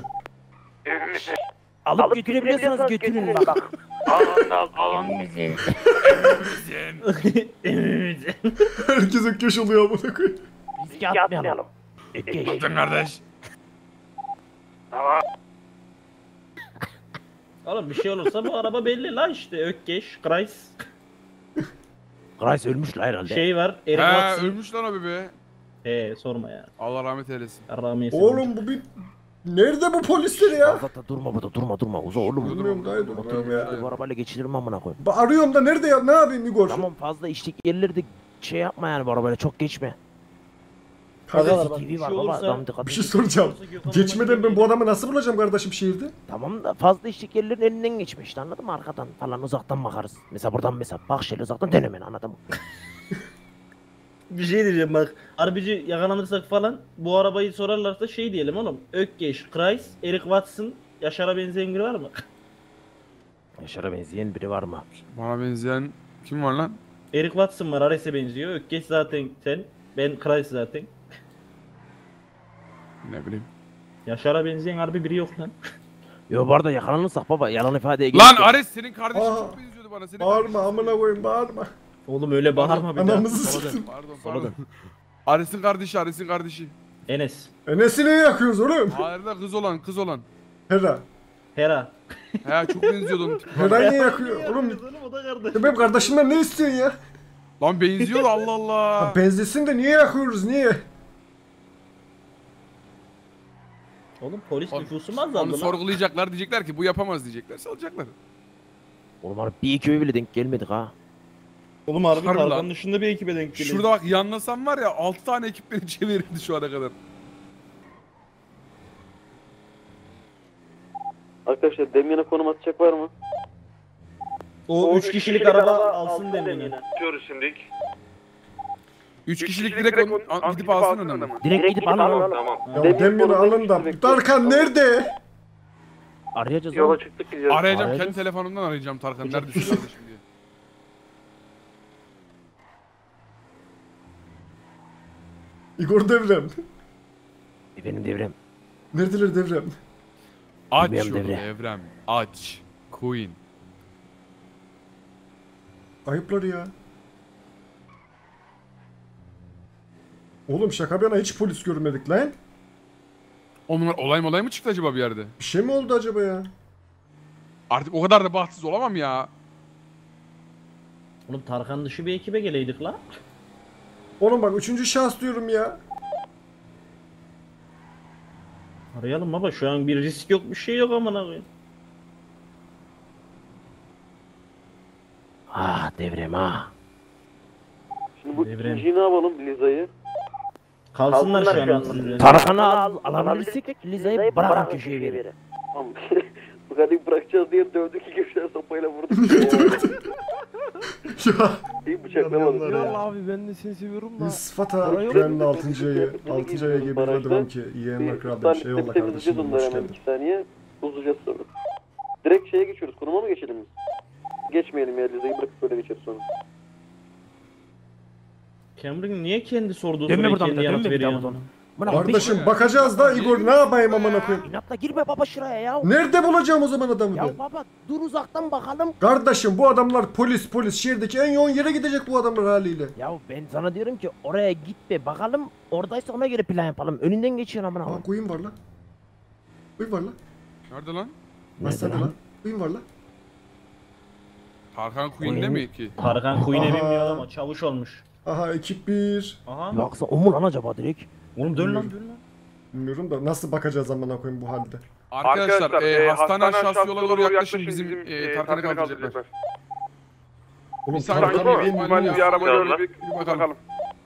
Alıp götürebiliyorsanız götürün bak. Herkes ökkeş oluyor amına koyayım. Riske atmayalım. Ökkeş. Atın kardeş. Oğlum bir şey olursa bu araba belli la işte. Ökkeş, Kreis. Kreis ölmüş la herhalde. Şey var. Eric He Watson. ölmüş lan o bebe. He sorma ya. Allah rahmet eylesin. Rahmi Oğlum bu bir... Nerede bu polisler ya? Zaten durma burada durma durma uza oğlum. Bilmiyorum dayı durmuyorum ya. Bu arabayla geçilir mi amına koyayım? Ba- Arıyorum da nerede ya? Ne yapayım Igor? Tamam fazla içtik yerleri de şey yapma yani bu arabayla çok geçme. Kardeşim, Bak, T V bir var şey baba olursa- adam dikkat bir et. şey soracağım. Geçmeden ben bu adamı nasıl bulacağım kardeşim şehirde? Tamam da fazla içtik yerlerin elinden geçme işte anladın mı arkadan falan uzaktan bakarız. Mesela buradan mesela bak şöyle uzaktan denemen anladın mı? Bir şey diyeceğim bak. Harbici yakalanırsak falan bu arabayı sorarlarsa şey diyelim oğlum. Ökkeş, Kreis, Eric Watson, Yaşar'a benzeyen biri var mı? Yaşar'a benzeyen biri var mı? Bana benzeyen kim var lan? Eric Watson var, Ares'e benziyor. Ökkeş zaten sen. Ben Kreis zaten. Ne bileyim. Yaşar'a benzeyen harbi biri yok lan. Yo bu arada yakalanırsak baba yalan ifadeye gerek Lan yok. Ares senin kardeşin Aa. çok benziyordu bana. Senin Bağırma amına koyayım bağırma. Oğlum öyle bağırma bir daha. Anamızı siktim. Pardon Sola pardon. dön. Ares'in kardeşi Ares'in kardeşi. Enes. Enes'i niye yakıyoruz oğlum? Hayır da kız olan kız olan. Hera. Hera. He çok benziyordu onun tipi. Hera'yı niye yakıyor? Oğlum o da kardeş. ya benim kardeşimden ne istiyorsun ya? Lan benziyordu Allah Allah. Ha, benzesin de niye yakıyoruz niye? Oğlum polis Onu- nüfusu mu Onu azaldı lan? sorgulayacaklar diyecekler ki bu yapamaz diyecekler salacaklar. Oğlum harbi bir ekibe bile denk gelmedik ha. Oğlum harbi Harbi lan. Tarkan'ın dışında bir ekibe denk geliyor. Şurada bak yanlasam var ya altı tane ekip beni çevirirdi şu ana kadar. Arkadaşlar Demyan'a konum atacak var mı? O üç kişilik araba alsın demini. Geçiyoruz şimdilik. üç kişilik direkt on, an- gidip alsın onu mu? Direkt gidip alın oğlum. Tamam. Ya Demyan'ı alın da. Bu Tarkan nerede? Arayacağız Yola oğlum. çıktık gidiyoruz. Arayacağım Arayacağız. kendi telefonumdan arayacağım Tarkan neredesin kardeşim diye. Igor Devrem. E, Benim devrem. Neredeler Devrem? Aç Benim yolu devre. Evrem aç. Queen. Ayıplar ya. Oğlum şaka bir yana hiç polis görmedik lan. Onlar olay mı olay mı çıktı acaba bir yerde? Bir şey mi oldu acaba ya? Artık o kadar da bahtsız olamam ya. Oğlum Tarkan dışı bir ekibe geleydik la. Oğlum bak üçüncü şans diyorum ya. Arayalım baba şu an bir risk yok bir şey yok amına koyayım. Ah devrem ah. Şimdi bu Devrem. ikinciyi ne yapalım Liza'yı? Kalsınlar şu an Kalsınlar ansızın üzerine. Tarkan'ı al, alabilirsek Liza'yı bırakın köşeye verir. Tamam. Bu kadar bırakacağız diye dövdük iki köşeden sopayla vurduk. Ya. İyi bıçaklamadık. Ya. abi ben de seni seviyorum Biz Fata Güven'in altıncı ayı altıncı ayı gibi bir devam ki yeğenler kardeş. Eyvallah kardeşim onları hoş hemen geldin. iki saniye. Bozacağız sonra. Direkt şeye geçiyoruz. Konuma mı geçelim? Geçmeyelim ya Liza'yı bırakıp böyle geçeriz sonra. Cameron niye kendi sorduğu Dönme soruyu buradan kendi bir daha, yanıt dönme bir daha veriyor? buradan. Bana Kardeşim bakacağız da Igor ne yapayım amına koyayım. İnatla girme baba şuraya ya. Nerede bulacağım o zaman adamı ben? Ya baba dur uzaktan bakalım. Kardeşim bu adamlar polis polis şehirdeki en yoğun yere gidecek bu adamlar haliyle. Ya ben sana diyorum ki oraya git be bakalım oradaysa ona göre plan yapalım. Önünden geçiyor amına. Aa koyun var lan. Koyun var lan. Nerede lan? Hastanede lan. Queen var lan. Tarkan Queen'de mi ki? Tarkan Queen'e Aha. binmiyor ama çavuş olmuş. Aha ekip bir. Aha. Yoksa o mu lan acaba direkt? Oğlum dön lan dön lan. Bilmiyorum da nasıl bakacağız amına koyayım bu halde. Arkadaşlar e, hastane aşağısı yola doğru yaklaşın bizim e, Tarkan'ı kaldıracaklar. Oğlum Bir saniye Tarkan dur, bir bir araba gördük. Bir bakalım.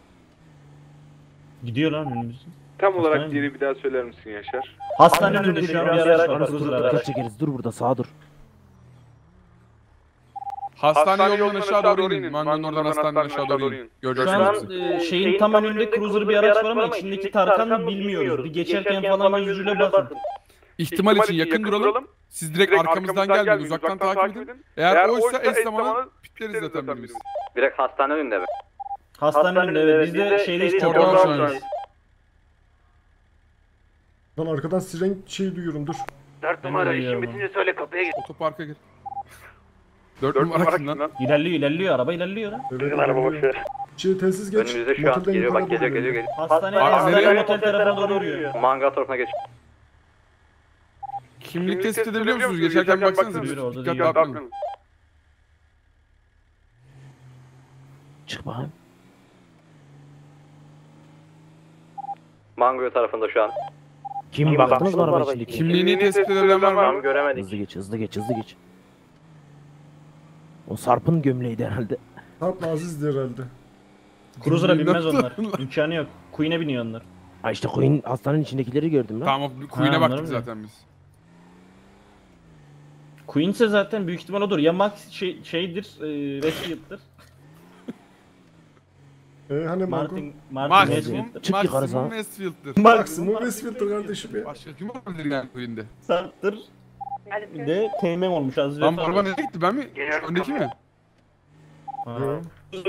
Gidiyor lan önümüzde. Tam Hastane olarak mi? yeri bir daha söyler misin Yaşar? Hastane önünde şu an bir araç var. Dur dur Cruiser dur araç. çekeriz dur burada sağa dur. Hastane yolundan aşağı doğru inin. Mangonun oradan hastaneden aşağı doğru inin. Şu Göreceksiniz an bizi. e, şeyin tam önünde Cruiser bir araç var ama içindeki Tarkan mı bilmiyoruz. Bir geçerken falan yüzüyle bakın. İhtimal için yakın duralım. Siz direkt arkamızdan gelmeyin. Uzaktan takip edin. Eğer oysa es zamanı pitleriz zaten biz. Direkt hastane önünde mi? Hastane önünde evet. Biz de şeydeyiz. Oradan Oradan şu an. Lan arkadan siren şey duyuyorum dur. Dört numara, işin bitince söyle kapıya git. Otoparka gir. Dört numara kim lan? İlerliyor ilerliyor araba ilerliyor lan. Evet. Araba boş ver. Şey telsiz geç. Önümüzde şu an Motordan geliyor yukarı bak geliyor doğru geliyor geliyor. geliyor. Hastane Bak, hastane nereye? otel tarafına doğru yürüyor. Mangal tarafına geç. Kimlik tespit edebiliyor musunuz? Geçerken baksanıza. Biri orada Dikkatli değil. atmayın. Çık bakayım. Mango tarafında şu an. Kim baktınız mı araba içindeki? Kimliğini tespit edebilen var mı? Tam göremedik. Hızlı geç hızlı geç hızlı geç. O Sarp'ın gömleğiydi herhalde. Sarp Aziz diye herhalde. Cruiser'a binmez Nasıl? onlar. İmkanı yok. Queen'e biniyor onlar. Ha işte Queen hastanenin içindekileri gördüm lan. Tamam, Queen'e Ha, baktık anlarım zaten biz. Queen ise zaten büyük ihtimal odur. Ya Max şey, şeydir, e, Westfield'dır. Ee hani Martin. Martin, Martin Maksimum, Westfield'dır. Çık yukarı maksimum sağa. Westfield'dır. Maksimum Westfield'dır kardeşim ya. Başka kim olabilir yani Queen'de? Sarp'tır. Bir de Teğmen olmuş az Lan bu araba nereye gitti? Ben mi? Öndeki mi? Hı.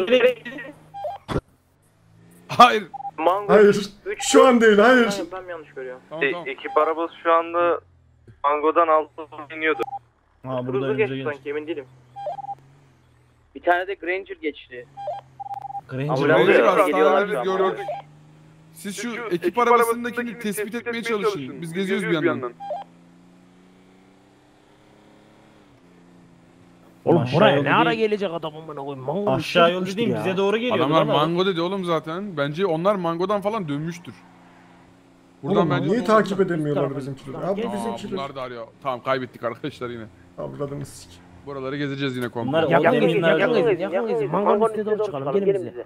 Hayır. Mango Hayır. Şu an değil hayır. ben mi yanlış görüyorum? Tamam tamam. Ekip arabası şu anda Mango'dan altta iniyordu. Ha burada önümüze geç. emin değilim. Bir tane de Granger geçti. Granger. Ambulans Hayır, geliyor. hastaneleri Geliyorlar biz şu an. gördük. Siz şu ekip arabasındakini tespit etmeye çalışın. Biz geziyoruz bir yandan. Oğlum Aşağı buraya yolu ne ara değil. gelecek adam amına koyayım? Mango Aşağı uçtu yol gitmiştir dediğim ya. bize doğru geliyor. Adamlar mango dedi oğlum zaten. Bence onlar mangodan falan dönmüştür. Oğlum bence niye doğru- takip edemiyorlar Tarafa bizimkileri? git. Ha bu Aa, Aa, bizimkiler. bunlar da arıyor. Tamam kaybettik arkadaşlar yine. Avradını sik. Buraları gezeceğiz yine komple. Bunlar Yakın orada gezin eminler yakın olur. gezin yakın gezin. Mangonun üstüne doğru çıkalım gelin bize.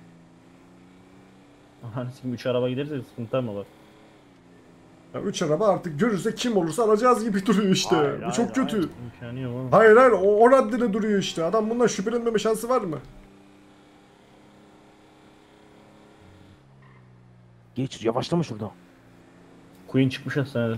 Hani sikim üç araba gideriz de sıkıntı mı var? Ya üç araba artık görürse kim olursa alacağız gibi duruyor işte. Hayır, bu hayır, çok kötü. hayır. İmkanı yok oğlum. Hayır hayır o, o raddede duruyor işte. Adam bundan şüphelenmeme şansı var mı? Geç yavaşlama şurada. Queen çıkmış hastaneden.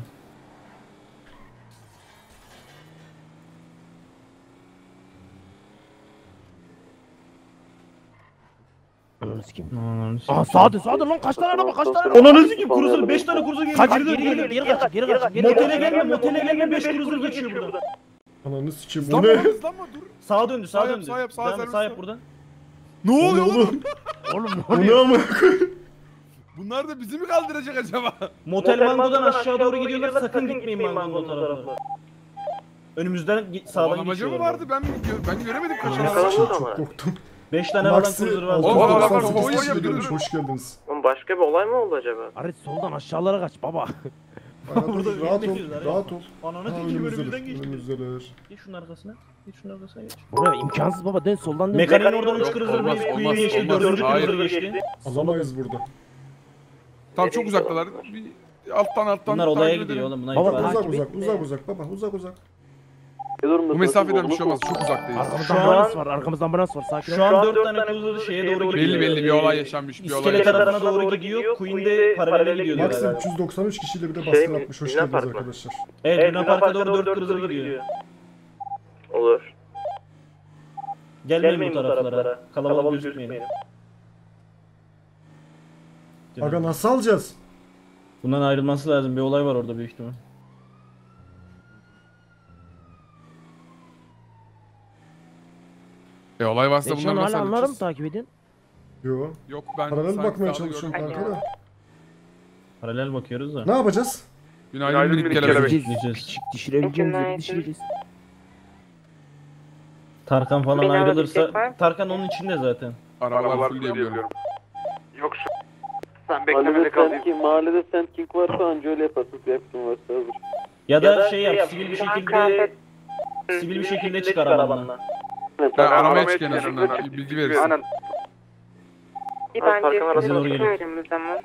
Ananı sikeyim. Ananı Aa sağ dön sağ dön lan kaç tane araba kaç tane araba. Ananı sikim Cruiser beş tane Cruiser geliyor. Kaç Geri geri dön, geri geri dön. geri geri kaç geri kaç geri Motele kaç. gelme motele gelme beş Cruiser geçiyor burada. Ananı sikeyim bu Hızlanma ne? hızlanma dur. Sağa döndü Sağ sağa yap, döndü. sağ yap, sağ Devam et, servis sağ yap. yap buradan. Ne oluyor oğlum? Oğlum ne Bu ne oluyor? amına koyayım? Bunlar da bizi mi kaldıracak acaba? Motel Mango'dan aşağı doğru gidiyorlar sakın gitmeyin Mango'nun tarafına. Önümüzden gi- sağdan Bağlamacı mı geçiyorlar. vardı? Ben mi gö- ben göremedim Ananı kaçını. sikeyim, çok korktum. beş tane falan Maxi Cruiser var. Oğlum, altı bak, bak, doksan bak, sekiz o kişi yapıyor, gelmiş, dur. hoş geldiniz. Oğlum başka bir olay mı oldu acaba? Aret soldan aşağılara kaç baba. Burada Burada rahat ol, bekliyoruz, araya. rahat ol. Ananı Ha, sikim önümüzdeler, önümüzden geçti. önümüzdeler. Geç şunun arkasına. Geç şunun arkasına geç. Buraya imkansız baba dön soldan dön. Mekanik oradan üç Yok, Cruiser olmaz, bir olmaz, Queen geçti. olmaz. Dördüncü Hayır. Cruiser geçti. Alamayız burada. Tamam çok uzaktalar. Bir alttan alttan. Bunlar olaya takip gidiyor edelim. oğlum. Bunlar Baba, itibaren- Uzak takip uzak, etme. uzak uzak baba, uzak uzak. Ne durumda? Bu mesafeden bir şey olmaz. Çok uzaktayız. Arkamızda Şu an- ambulans var arkamızda ambulans var sakin ol. Şu an dört tane Cruiser şeye doğru gidiyor. Belli belli bir olay yaşanmış. Bir olay İskele yaşanmış. tarafına doğru gidiyor. Queen de paralele gidiyor. Maxim galiba. üç yüz doksan üç kişiyle bir de Şey baskın mi? atmış. Hoş Luna geldiniz Park mı? arkadaşlar. Evet Luna Park'a doğru dört Cruiser gidiyor. Olur. Gelmeyin bu taraflara. Kalabalık gözükmeyelim. Aga nasıl alacağız? Bundan ayrılması lazım. Bir olay var orada büyük ihtimal. E olay varsa Ben şu bunları an nasıl hala anlarım halledeceğiz? takip edin. Yo. Yok ben Paralel sanki bakmaya sağda çalışıyorum gördüm. kanka da. Paralel bakıyoruz da. Ne yapacağız? Günaydın, Günaydın minik minik kelebek. kelebek. Diyeceğiz. Küçük düşürebileceğimiz yeri düşüreceğiz. Tarkan falan Beni ayrılırsa alabilecek var. Tarkan onun içinde zaten. Arabalar full diye biliyorum. Yok şu. Sen Mahallede beklemede Sand kalayım. King, mahallede Sand King varsa anca öyle yaparsınız. Bir aksiyon varsa hazır. Ya da şey yap, sivil bir şekilde kıyafet- sivil bir şekilde çık arabanla. Evet, Ben tamam. aramaya aramaya çık en çıkacağım. azından. Bilgi verirsin. Aynen. İyi Tarkan bence arasına doğru çıkıyorum o zaman.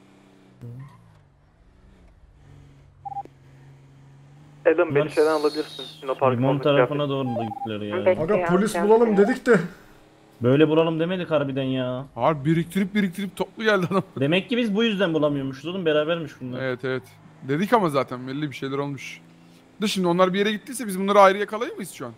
Adam Bunlar beni şeyden alabilirsin. Luna Park'ın Limon oradaki tarafına doğru da gittiler ya. Peki. Aga polis alacağım bulalım seni. dedik de. Böyle bulalım demedik harbiden ya. Harbi biriktirip biriktirip toplu geldi adam. Demek ki biz bu yüzden bulamıyormuşuz oğlum, berabermiş bunlar. Evet evet. Dedik ama zaten belli bir şeyler olmuş. Da şimdi onlar bir yere gittiyse biz bunları ayrı yakalayamayız şu an.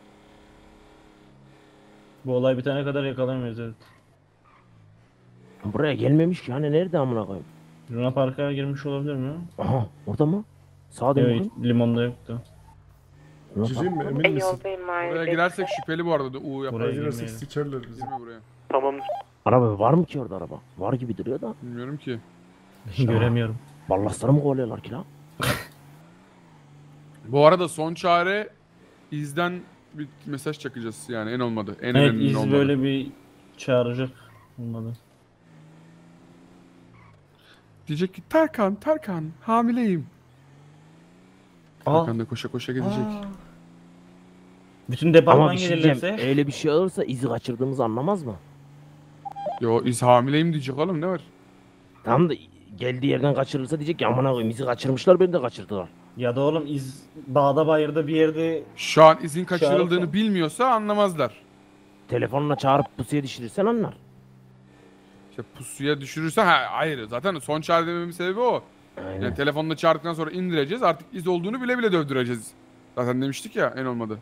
Bu olay bitene kadar yakalayamayız, evet. Buraya gelmemiş ki hani nerede amına koyayım? Luna Park'a girmiş olabilir mi? Aha orada mı? Sağa dön Evet, bakayım. limonda yoktu. Luna Gireyim mi? Park. Emin E, misin? yoldayım Buraya mahallede. girersek şüpheli bu arada. U yapar. Buraya Buraya girersek girmeyelim. sikerler bizi. Girme buraya. Tamamdır. Araba var mı ki orada araba? Var gibi duruyor da. Bilmiyorum ki. Göremiyorum. Ballasları mı kovalıyorlar ki lan? Bu arada son çare izden bir mesaj çakacağız yani en olmadı. En Evet, önemli iz olmadı. böyle bir çağıracak. Olmadı. Diyecek ki Tarkan, Tarkan hamileyim. Aa, Tarkan da koşa koşa gelecek. bütün Ama departman bir şey gelirlerse diyeceğim. Öyle bir şey olursa izi kaçırdığımızı anlamaz mı? Yo iz hamileyim diyecek oğlum ne var? Tamam da geldiği yerden kaçırılırsa diyecek ki amına koyayım izi kaçırmışlar beni de kaçırdılar. ya da oğlum iz dağda bayırda bir yerde Şu an izin kaçırıldığını Çağırsa- bilmiyorsa anlamazlar. Telefonla çağırıp pusuya düşürürsen anlar. İşte pusuya düşürürse ha hayır zaten son çare dememin sebebi o. Aynen. Yani telefonla çağırdıktan sonra indireceğiz artık iz olduğunu bile bile dövdüreceğiz. Zaten demiştik ya en olmadı.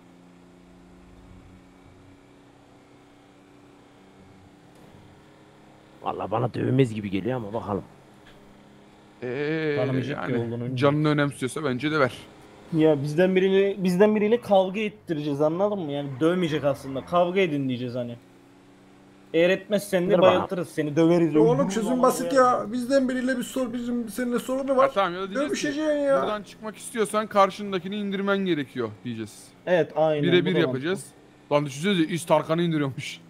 Vallahi bana dövmez gibi geliyor ama bakalım. Eee Tanımayacak ki olduğunu yani bilmiyorum. canını önemsiyorsa bence de ver. ya bizden biriyle bizden biriyle kavga ettireceğiz, anladın mı? Yani dövmeyecek aslında. Kavga edin diyeceğiz hani. Eğer etmezsen de Merhaba. bayıltırız seni, döveriz. Ya oğlum çözüm basit ya. Bizden biriyle bir sor, bizim seninle sorunu Ha, var. tamam ya da diyeceğiz ki, Dövüşeceksin ya. buradan çıkmak istiyorsan karşındakini indirmen gerekiyor diyeceğiz. Evet, aynen. bu Birebir da yapacağız. Lan düşünsenize iz Tarkan'ı indiriyormuş.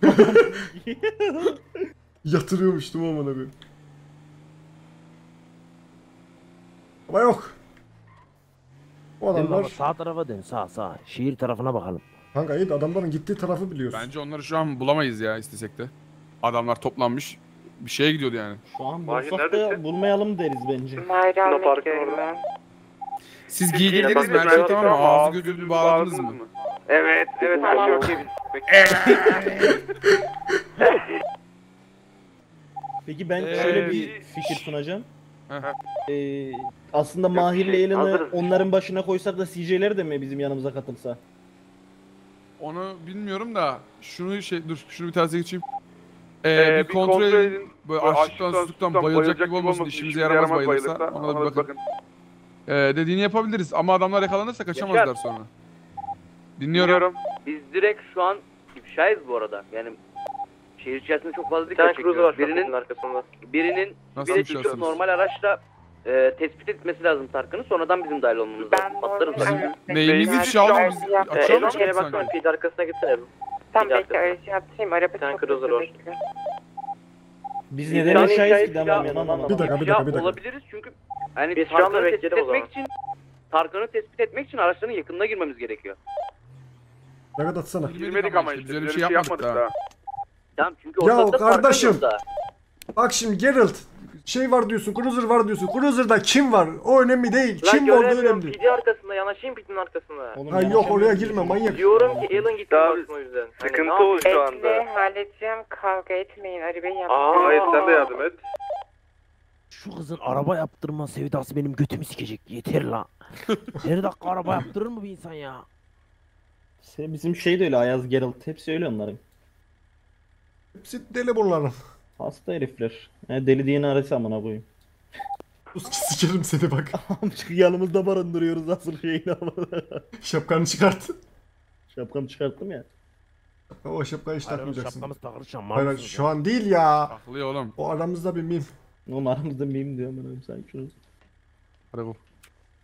Yatırıyormuştum amına koyayım. Ama yok. O Dön adamlar baba, sağ tarafa dön sağ sağ. Şehir tarafına bakalım. kanka iyi de adamların gittiği tarafı biliyorsun. Bence onları şu an bulamayız ya istesek de. Adamlar toplanmış. Bir şeye gidiyordu yani. Şu an Mahir bulsak da neredesin? bulmayalım deriz bence. Mahir Luna almak Park'ın istiyorum orada. ben. Siz giydirdiniz mi? Her şey tamam mı? Ağzı gözünü bağladınız mı? Evet, evet her şey okey. Peki ben Ee, şöyle bir fikir sunacağım. Heh. Ee, aslında Mahir'le şey, Elan'ı hazırız. onların başına koysak da C J'ler de mi bizim yanımıza katılsa? Onu bilmiyorum da şunu şey dur şunu bir terse geçeyim. Ee, Ee, bir kontrol edin. Böyle açlıktan susuzluktan bayılacak gibi olmasın. İşimize yaramaz bayılırsa. Ona da bir bakın. Ee, dediğini yapabiliriz ama adamlar yakalanırsa kaçamazlar sonra. Dinliyorum. Biz direkt şu an ifşayız bu arada. Yani şehir içerisinde çok fazla Bir tane dikkat cruiser var çekiyoruz. birinin Birinin, arkasında. birinin Nasıl bir ifşarsınız? normal araçla e, tespit etmesi lazım Tarkan'ı. Sonradan bizim dahil olmamız Ben lazım. Patlarız normal zaten. aracı Neyimiz bekliyorum. ifşa oğlum? Biz Aracı açığa mı yaptım. çıktık sanki? Pete arkasına gitsene. Tam Bir bekle dakika. aracı yaptırayım. Araba Bir tane çok cruiser hızlı var. bekliyor. Biz Bir neden tane eşyayız ifşa- ki demem yani anlamadım. Bir dakika bir İfşa dakika bir dakika. olabiliriz çünkü hani Biz şu anda Tarkan'ı tespit bekleyelim o etmek için Tarkan'ı tespit etmek için araçların yakınına girmemiz gerekiyor. Ne kadar atsana. Girmedik ama işte. Biz öyle bir şey yapmadık daha. Tamam çünkü Ya ortada Tarkan kardeşim. yok daha. Bak şimdi Geralt şey var diyorsun, Cruiser var diyorsun. Cruiser'da kim var? O önemli değil. Lan Kim olduğu göremiyorum. önemli. P D arkasında yanaşayım P D'nin arkasına. Oğlum, Ha yok yanaşamıyorum. oraya girme manyak. Diyorum ki Alan gitti Abi, baksın o yüzden. Hani sıkıntı ne o yapayım? şu anda. Bekle halledeceğim. Kavga etmeyin. Arabayı Aa, yaptım. Hayır sen de yardım et. Şu kızın araba yaptırma sevdası benim götümü sikecek. Yeter la. Her dakika araba yaptırır mı bir insan ya? Sen- Bizim şey de öyle, Ayaz, Geralt hepsi öyle onların. Hepsi deli bunların. Hasta herifler. Yani deli diyeni arası amına koyayım. Sus ki sikerim seni bak. Amcık yanımızda barındırıyoruz asıl şeyini ama. Şapkanı çıkart. Şapkamı çıkarttım ya. O şapkayı hiç Hayır, takmayacaksın. şapkamız takılır şu an. Hayır maruz şu an değil ya. Haklı oğlum. O aramızda bir mim. Oğlum aramızda miyim diyor amına koyayım sanki şunu. Hadi bu.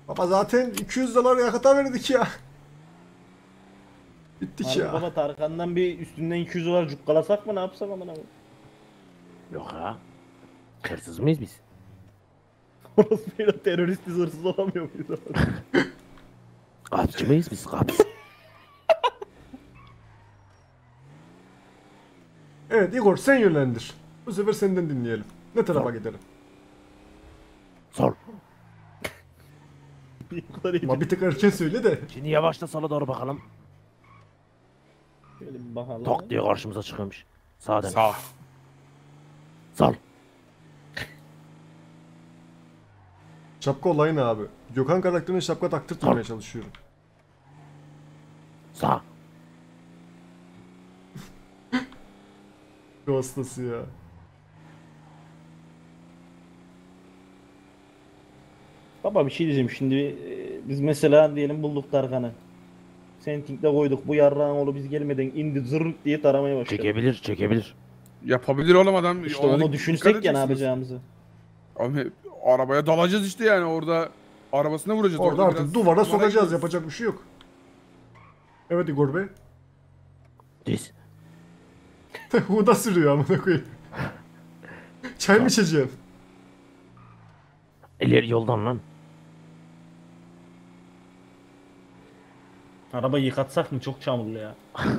Baba zaten iki yüz dolar yakıta verdik ya. Bittik Harbi ya. baba Tarkan'dan bir üstünden iki yüz dolar cukkalasak mı ne yapsak amına koyayım? Yok ya. Hırsız mıyız biz? Orası böyle teröristiz hırsız olamıyor muyuz? Kapçı mıyız biz? Kapçı. Evet Igor sen yönlendir. Bu sefer senden dinleyelim. Ne tarafa gidelim? Sol. Ama bir tık erken söyle de. Şimdi yavaşla sola doğru bakalım. Şöyle bir bakalım. Tok diye karşımıza çıkıyormuş. Sağdan. Sağ. Sol. Şapka olayı ne abi? Gökhan karakterine şapka taktırtmaya çalışıyorum. Sağ. Şu hastası ya. Baba bir şey diyeceğim şimdi e, biz mesela diyelim bulduk Tarkan'ı. Senting'de koyduk bu yarrağın oğlu biz gelmeden indi zırr diye taramaya başladı. Çekebilir, çekebilir. Yapabilir oğlum adam. İşte Ona onu dikkat düşünsek ya ne edeceksiniz. yapacağımızı. Abi arabaya dalacağız işte yani orada arabasına vuracağız. Orada artık biraz duvara numara sokacağız. gidiyoruz. Yapacak bir şey yok. Evet Igor Bey. Düz. Huda sürüyor amına koyayım. Çay mı içeceğim? İleri yoldan lan. Arabayı yıkatsak mı çok çamurlu ya.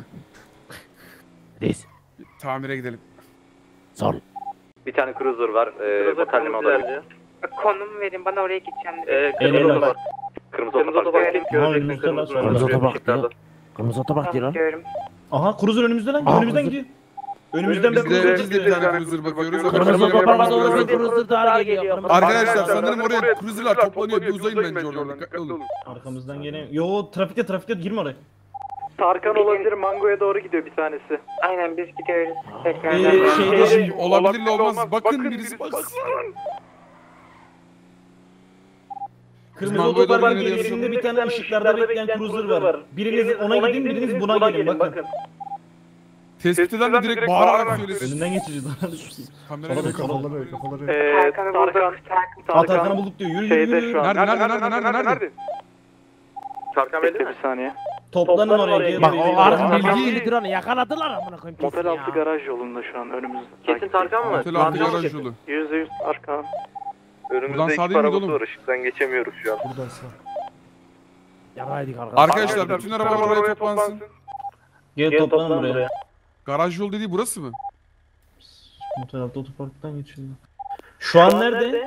Düz. Tamire gidelim. Sol. Bir tane cruiser var. Ee, Motel limanı. Konum verin bana oraya gideceğim. Ee, El kırmızı el otopark. Kırmızı otopark. Aha önümüzde lan sonra. Kırmızı otopark diyor. Kırmızı otopark diyor lan. Gidiyorum. Aha cruiser önümüzde lan Aa, önümüzden cruiser. gidiyor. Önümüzden bir Biz de, cruiser biz de bir tane cruiser bakıyoruz. Kırmızı otoparka doğru bir Arkadaşlar cruiser daha geliyor. Kırmızı- sanırım oraya cruiser'lar toplanıyor. Bir uzayın bence oradan. Dikkatli olun. Arkamızdan gene. Yo trafikte trafikte girme oraya. Tarkan olabilir, Mango'ya doğru gidiyor bir tanesi. Aynen biz gidiyoruz. Ee, Tekrardan. şeyde Şimdi olabilirle olmaz. Bakın birisi baksın. Kırmızı Mango'ya doğru otoparkın gidiyoruz. girişinde bir tane ışıklarda bekleyen cruiser var. Biriniz ona gidin biriniz buna gelin bakın. Tespit eden de direkt bağırarak söylesin. Önünden geçeceğiz. Kameraya Hadi bak. kafaları kafaları. Ee, Tarkan'ı bulduk. Tarkan, Aa Tarkan'ı bulduk diyor. Yürü yürü şeyde yürü. şu an. Nerede nerede nerede nerede nerede? Tarkan belli Bekle mi? bir saniye. Toplanın oraya. gel Bak buraya, o gel. artık Aha. bilgiyi duranı yakaladılar amına koyayım kesin Motel altı ya. garaj yolunda şu an önümüzde. Kesin Tarkan mı? Otel altı garaj yolu. Yüzde yüz Tarkan. Buradan Önümüzde sağ iki değil miydi arabası oğlum? var ışıktan geçemiyoruz şu an. Buradan sağ. Yakaydık arkadaşlar. Arkadaşlar bütün arabalar oraya toplansın. Gel toplanın buraya. Garaj yol dediği burası mı? Motor altı otoparktan geçiyor. Şu an nerede?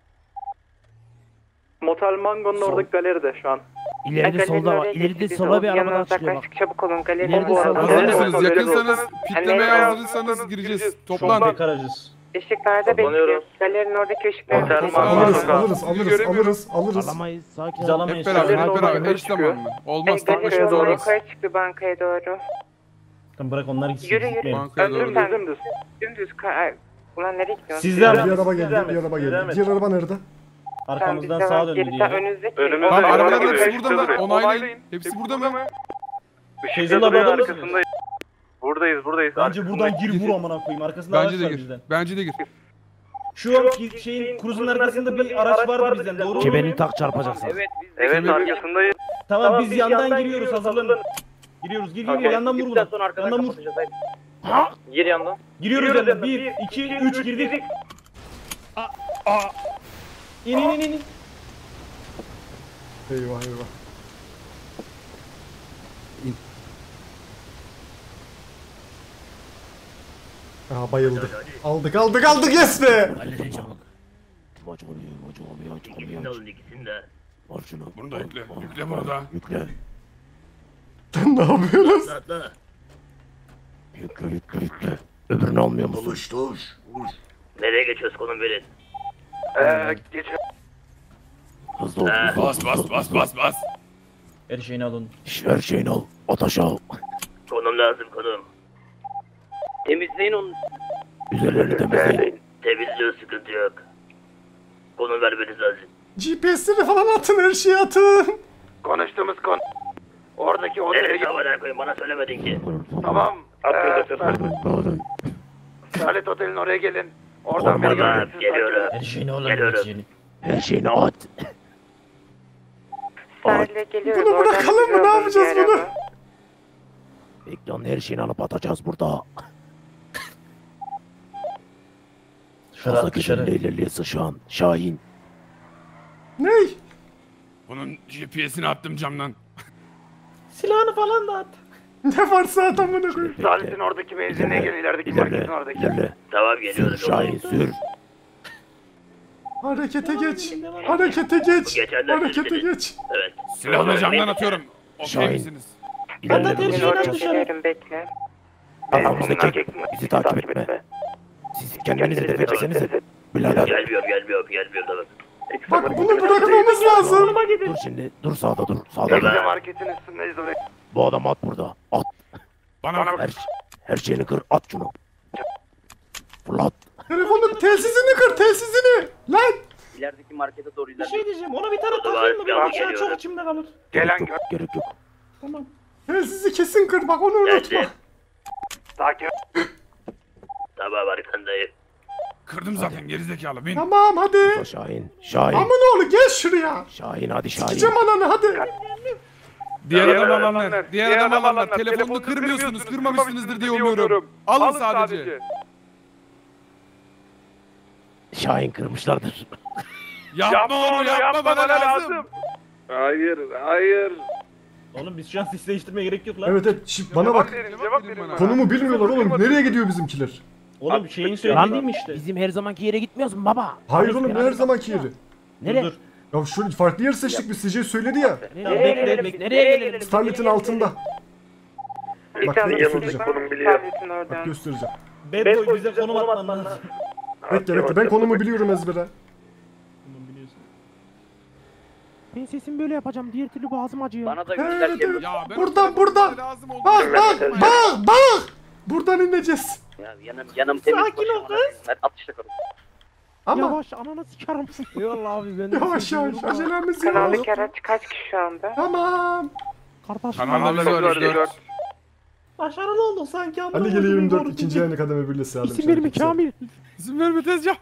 Motel Mango'nun oradaki galeride şu an. İleride solda var. İleride sola bir araba daha çıkıyor bak. Yaklaştık çabuk olun. Galeri İleride bu solda- arada. Hazır Evet, mısınız? evet, Yakınsanız evet. pitlemeye Evet. hazırsanız gireceğiz. Şu an Toplan. tek aracız. Işıklarda Toplanıyoruz. bekliyoruz. Galerinin oradaki ışıkları. Motel bekliyoruz. Mango. Alırız Sokak. alırız alırız alırız alırız. Alamayız sakin Biz ol. alamayız. Hep beraber, Galerin hep beraber. oradan Eş çıkıyor. zamanlı. Olmaz. E, Tek galeri başına yoldan olmaz. yukarı çıktı bankaya doğru. Tamam bırak onlar gitsin. Yürü, yürü. gitmeyelim. Bankaya doğru. Dümdüz, Dümdüz. Dümdüz. ka- Ulan nereye gidiyorsun? Siz Bir de araba geldi bir araba geldi. Diğer araba nerede? arkamızdan Tamam, sağa biz de döndü geriden diye. önünüzdeki. Önümüzde Tamam araba arabaların duruyor, hepsi burada mı? duruyor. Onaylayın. Hepsi burada mı? Feyzullah Işıkta duruyor burada mısınız? arkasındayız. Buradayız buradayız. Bence buradan gir vur amına koyayım. Arkasında araç Bence de var gir. bizden. Bence de gir. Şu an ki- şeyin kruzun arkasında bir araç vardı bizden doğru mu? Kemerini tak çarpacaksın. Evet biz Evet arkasındayız. Tamam biz yandan giriyoruz hazırlanın. Giriyoruz gir gir gir yandan vur buradan. Yandan vur. Gir yandan. Giriyoruz yandan. bir, iki, üç girdik. İn in in in. Eyvah eyvah. Aha bayıldı. Aldık aldık aldık yes be. Halledeceğim. Maç oluyor, maç oluyor, maç oluyor. ikisini de. Al şunu. Bunu da yükle. Yükle bunu da. Yükle. Sen ne yapıyorsun? Yükle, yükle, yükle. Öbürünü almıyor musun? Nereye geçiyoruz konum verin. Eee geç. Hızlı ol. hızlı ol, Bas hızlı bas ol, bas hızlı ol. bas bas. Her şeyini alın. Şş, her şeyini al. At aşağı. Konum lazım konum. Temizleyin onu. Üzerlerini temizleyin. Temizliyor sıkıntı yok. Konum vermeniz lazım. G P S'leri falan atın her şeyi atın. Konuştuğumuz konu. Oradaki otele Evet git. havadan koyun bana söylemedin ki. Tamam. Eee Salet Otel'in oraya gelin. Oradan beni Tamam görürsünüz. geliyorum. Her şeyini alın. Geliyorum. Her şeyini. Her şeyini at. Sahile geliyoruz. Bunu oradan bırakalım mı? bizi Ne alın yapacağız bir bunu? araba. Ekranın her şeyini alıp atacağız burada. Fazla güçlü ilerliyorsa şu an. Şahin. Ney? Bunun G P S'ini attım camdan. Silahını falan da at. Ne varsa adamına koyayım. Sahilin oradaki benzinliğe gel, ilerideki marketin oradaki. İlerle. Tamam Sür geliyoruz. Şahin sür. Harekete geç. Harekete geç. Geçenler Harekete seni- geç. Evet. Silahını camdan atıyorum. Okey Şahin. misiniz? İlerle. her şeyi Dışarı. atacağım. Geliyorum bekle. Arkamızdaki bizi takip etme. Siz kendinizi de verirseniz birader. Gelmiyor gelmiyor gelmiyor tamam. Bak bunu bırakmamız lazım. Dur şimdi. Dur sağda dur. Sağda dur. marketin üstündeyiz oraya. Bu adam at burada. At. Bana bak. Her, her şeyini kır. At şunu. Fırlat. Telefonun telsizini kır telsizini. Lan. İlerideki markete doğru Bir ilerle. şey diyeceğim. Ona bir tane Hadi takayım mı? bari, Benim devam şu an geliyorum. çok içimde kalır. Gerek yok. Gerek yok. Tamam. Telsizi kesin kır bak onu unutma. Geldi. Sakin. Tamam arkandayım. Kırdım zaten gerizekalı. Bin. Tamam hadi. Şahin. Şahin. Aman oğlu gel şuraya. Şahin hadi Şahin. Sikeceğim ananı hadi. Diğer Diğer adam adamlar, alanlar. Diğer diğer adam adam alanlar. alanlar. Telefonunu Telefonunu kırmıyorsunuz. kırmıyorsunuz, Kırmamışsınızdır diye kırmamışsınız diye umuyorum. umuyorum. Alın sadece. Şahin kırmışlardır. Yapma onu yapma bana lazım. Hayır, hayır. Oğlum biz şu an sis değiştirmeye gerek yok lan. Evet evet şimdi bana bak. Verin, cevap verin bana. Konumu bilmiyorlar oğlum. Nereye gidiyor bizimkiler? Oğlum şeyin Lan söylediğim işte. bizim her zamanki yere gitmiyoruz mu baba? Hayır Biz oğlum bir ne her arada- zamanki yeri. Nereye? Dur. Ya şu farklı yer seçtik biz C J söyledi ya. Tamam, bekle bekle. Nereye gelelim? Starlet'in altında. Bak ne göstereceğim. Konum biliyor. Sahilin Bak oradan. göstereceğim. Bad boy bize konum atman lazım. Bekle bekle ben konumu biliyorum ezbere. Konum biliyorsun. Ben sesimi böyle yapacağım. Diğer türlü boğazım acıyor. Bana da Evet, göster ki. evet. Ya ben Buradan, o buradan. telefonla lazım oldu. Bak bak bak bak. Buradan ineceğiz. Ya yanım yanım temiz. Sakin ol kız. Ben atışla kalın. Ama Yavaş ananı sikerim. Eyvallah abi ben de yavaş sesi yavaş duyuyorum. acelemiz yok. Karanlık araç kaç kişi şu anda? Tamam. Kardeşim. Kanalda biz varız dört. Başarılı olduk sanki ama. Ali geliyor yirmi dört ikinci yayını kademe birlesi aldım. İsim verme Kamil. İzin verme tezcan.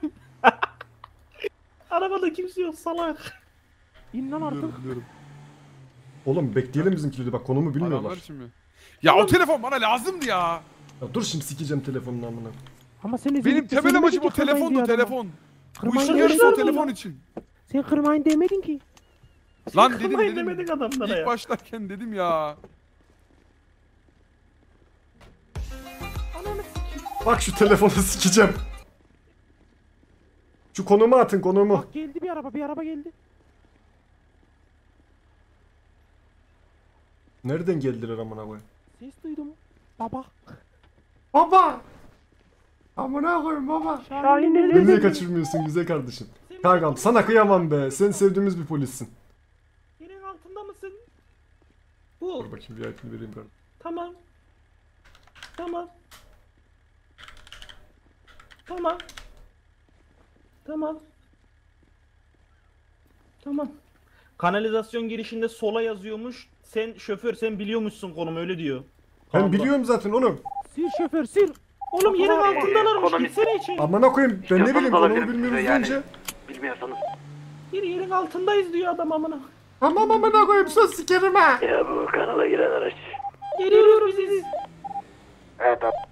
Arabada kimse yok salak. İn lan artık. Oğlum bekleyelim bizimkileri bak konumu Adamlar bilmiyorlar. için mi? Ya o telefon bana lazımdı ya. Ya dur şimdi sikeceğim telefonun amına. Ama sen Benim özellikle temel söylemedin amacım ki o kırmayın telefondu diye adama. telefon. Bu Kırmayın işin demedin yarısı o ki. telefon için. Sen kırmayın demedin ki. Lan dedim Kırmayın dedim. demedik adamlara İlk ya. başlarken dedim ya. Bak şu telefonu sikeceğim. Şu konumu atın konumu. Bak geldi bir araba bir araba geldi. Nereden geldiler amına koyayım? Ses duydum. Baba. Baba! Amına koyayım baba. Şahin Beni nerede? niye kaçırmıyorsun güzel kardeşim? Kankam sana kıyamam be. Sen sevdiğimiz bir polissin. Yerin altında mısın? Bu. Dur bakayım bir ayetini vereyim ben. Tamam. Tamam. Tamam. Tamam. Tamam. Kanalizasyon girişinde sola yazıyormuş. Sen şoför sen biliyormuşsun konumu öyle diyor. Ben Kanka. biliyorum zaten oğlum. Sür şoför sür. Oğlum yerin altındalarmış Ekonomi- gitsene içeri. Amına koyayım ben ne bileyim konumu alabilirim bilmiyoruz size yani. deyince. Bilmiyorsanız. Bir yerin altındayız diyor adam amına. Tamam amına koyayım söz sikerim ha. Ya bu kanala giren araç. Geliyoruz biz. Evet abi.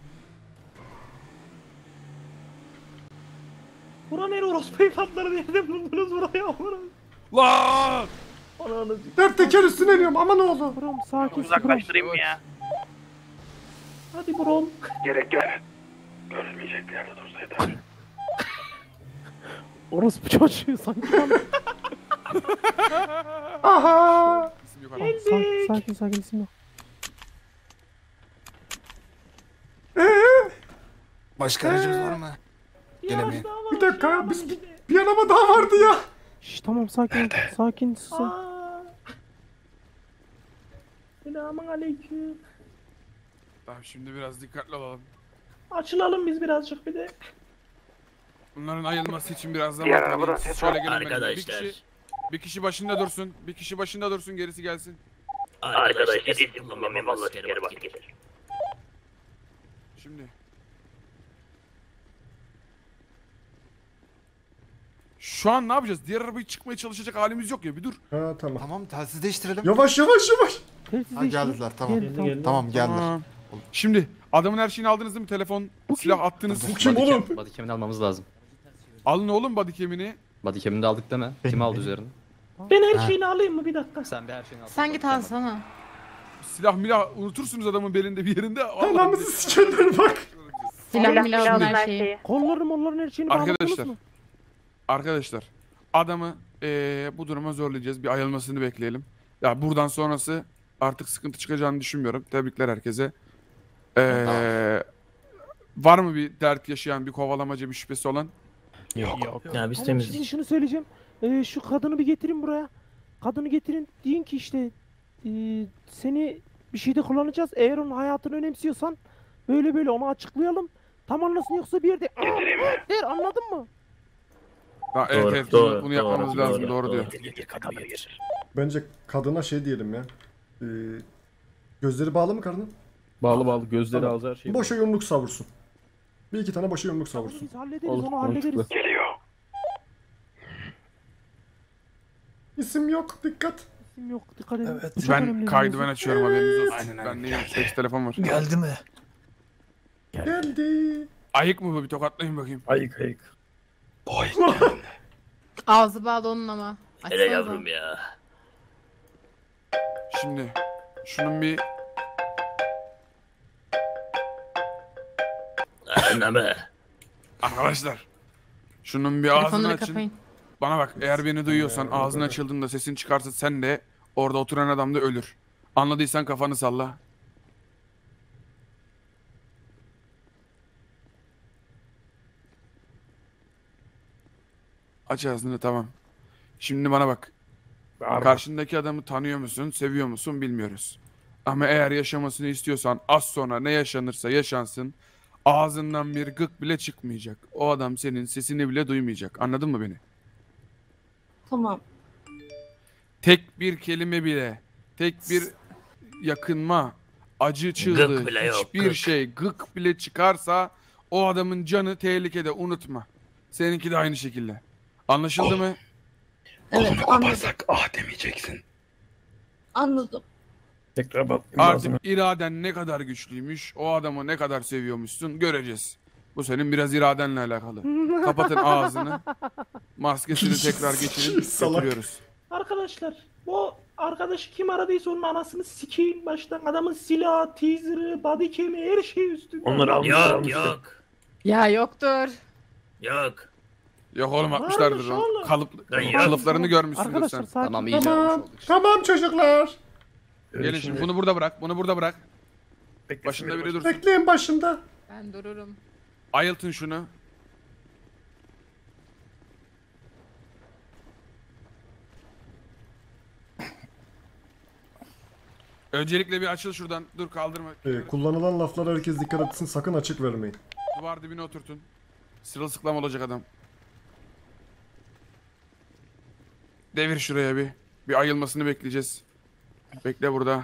Bura nere orospu evlatları nereden buldunuz buraya amına? Lan! Ananı Dört teker üstüne iniyorum aman oğlum. Brom sakin Uzaklaştırayım mı ya? Hadi brom. Gerek yok. Görülmeyecek bir yerde dursaydı. Orospu çocuğu sanki lan. Aha. İsim yok Tamam, abi. sakin sakin sakin isim yok. Ee, Başka aracımız var mı? Yavaş daha var. bir dakika Şey biz yapalım bir araba daha vardı ya. Şşş tamam sakin sakin susun. Aa. Selamun aleyküm. Tamam şimdi biraz dikkatli olalım. Açılalım biz birazcık bir de. Bunların ayılması için biraz zaman Diğer tanıyın. arabadan Siz ses şöyle var. gelin benimle. Bir Arkadaşlar. kişi, bir kişi başında dursun. Bir kişi başında dursun gerisi gelsin. Arkadaşlar isim kullanmam Allah sikerim bak gelir. Şimdi. Şu an ne yapacağız? Diğer arabayı çıkmaya çalışacak halimiz yok ya. Bir dur. Ha tamam. Tamam telsiz değiştirelim. Yavaş yavaş yavaş. Ha, geldiler tamam. Geldi, geldi. Tamam geldiler. Tamam. Şimdi adamın her şeyini aldınız değil mi? Telefon, silah attınız. Bu kim oğlum? Bodycam'ini almamız lazım. Alın oğlum bodycam'ini. Bodycam'ini de aldık deme. Kim aldı üzerine? Ben her şeyini alayım mı bir dakika? Sen bir her şeyini al. Sen git alsana. Silah milah unutursunuz adamın belinde bir yerinde. Anamızı sikenler bak. Silah milah Şimdi- her şeyi. Kollarını mollarını her şeyini bağladınız Arkadaşlar. mı? Arkadaşlar. Adamı eee, bu duruma zorlayacağız. Bir ayılmasını bekleyelim. Ya buradan sonrası artık sıkıntı çıkacağını düşünmüyorum. Tebrikler herkese. Eee, var mı bir dert yaşayan, bir kovalamaca, bir şüphesi olan? Yok. Yok. Ya biz Ama temiziz. şimdi şunu söyleyeceğim. Ee, şu kadını bir getirin buraya. Kadını getirin. Deyin ki işte e, seni bir şeyde kullanacağız. Eğer onun hayatını önemsiyorsan böyle böyle onu açıklayalım. Tam anlasın yoksa bir yerde der anladın mı? Ha, evet Doğru, evet doğru, bunu yapmamız doğru, lazım. doğru, Doğru, doğru. diyor. Bence kadına şey diyelim ya. Ee, gözleri bağlı mı karının? Bağlı bağlı gözleri Tamam. ağzı her şey. Boşa yumruk savursun. Bir iki tane boşa yumruk Tamam, savursun. biz hallederiz Olur, onu hallederiz. mantıklı. İsim yok, dikkat. İsim yok dikkat edin. Evet. Bu çok Ben önemli kaydı bizim ben için. açıyorum haberiniz olsun. Aynen, aynen. Ben neyim? Seks telefon var. Geldi mi? Geldi. Ayık mı bu? Bir tokatlayın bakayım. Ayık ayık. Ağzı bağlı onun ama. Hele Açsanıza. yavrum ya. Şimdi şunun bir Anneme. arkadaşlar. Şunun bir ağzını Telefonları açın. kapayın. Bana bak eğer beni duyuyorsan ağzın açıldığında sesin çıkarsa sen de orada oturan adam da ölür. Anladıysan kafanı salla. Aç ağzını tamam. Şimdi bana bak. Karşındaki adamı tanıyor musun, seviyor musun bilmiyoruz. Ama eğer yaşamasını istiyorsan az sonra ne yaşanırsa yaşansın ağzından bir gık bile çıkmayacak. O adam senin sesini bile duymayacak. Anladın mı beni? Tamam. Tek bir kelime bile, tek bir yakınma, acı çığlığı, Gık bile yok, hiçbir gık. şey gık bile çıkarsa o adamın canı tehlikede unutma. Seninki de aynı şekilde. Anlaşıldı mı? Evet anladım. ah demeyeceksin. Anladım. Tekrar bak. Artık iraden ne kadar güçlüymüş, o adamı ne kadar seviyormuşsun göreceğiz. Bu senin biraz iradenle alakalı. Kapatın ağzını. Maskesini tekrar geçirin. Salak. Götürüyoruz. Arkadaşlar bu arkadaşı kim aradıysa onun anasını sikeyim baştan. Adamın silahı, teaser'ı, bodycam'i her şey üstünde. Onları almışlar. Yok yok. Ya yoktur. Yok. Yok oğlum atmışlardır Varmış o. oğlum. Kalıp, Lan yok. kalıplarını görmüşsündür Arkadaşlar sen. sakin. Tamam iyice Tamam. olmuş olduk. Tamam çocuklar. Gelin şimdi bunu burada bırak. Bunu burada bırak. Başında biri dursun. Bekleyin başında. Ben dururum. Ayıltın şunu. Öncelikle bir açıl şuradan. Dur kaldırma. Ee, kullanılan laflara herkes dikkat etsin. Sakın açık vermeyin. Duvar dibine oturtun. Sırılsıklam olacak adam. Devir şuraya bir. Bir ayılmasını bekleyeceğiz. Bekle burada.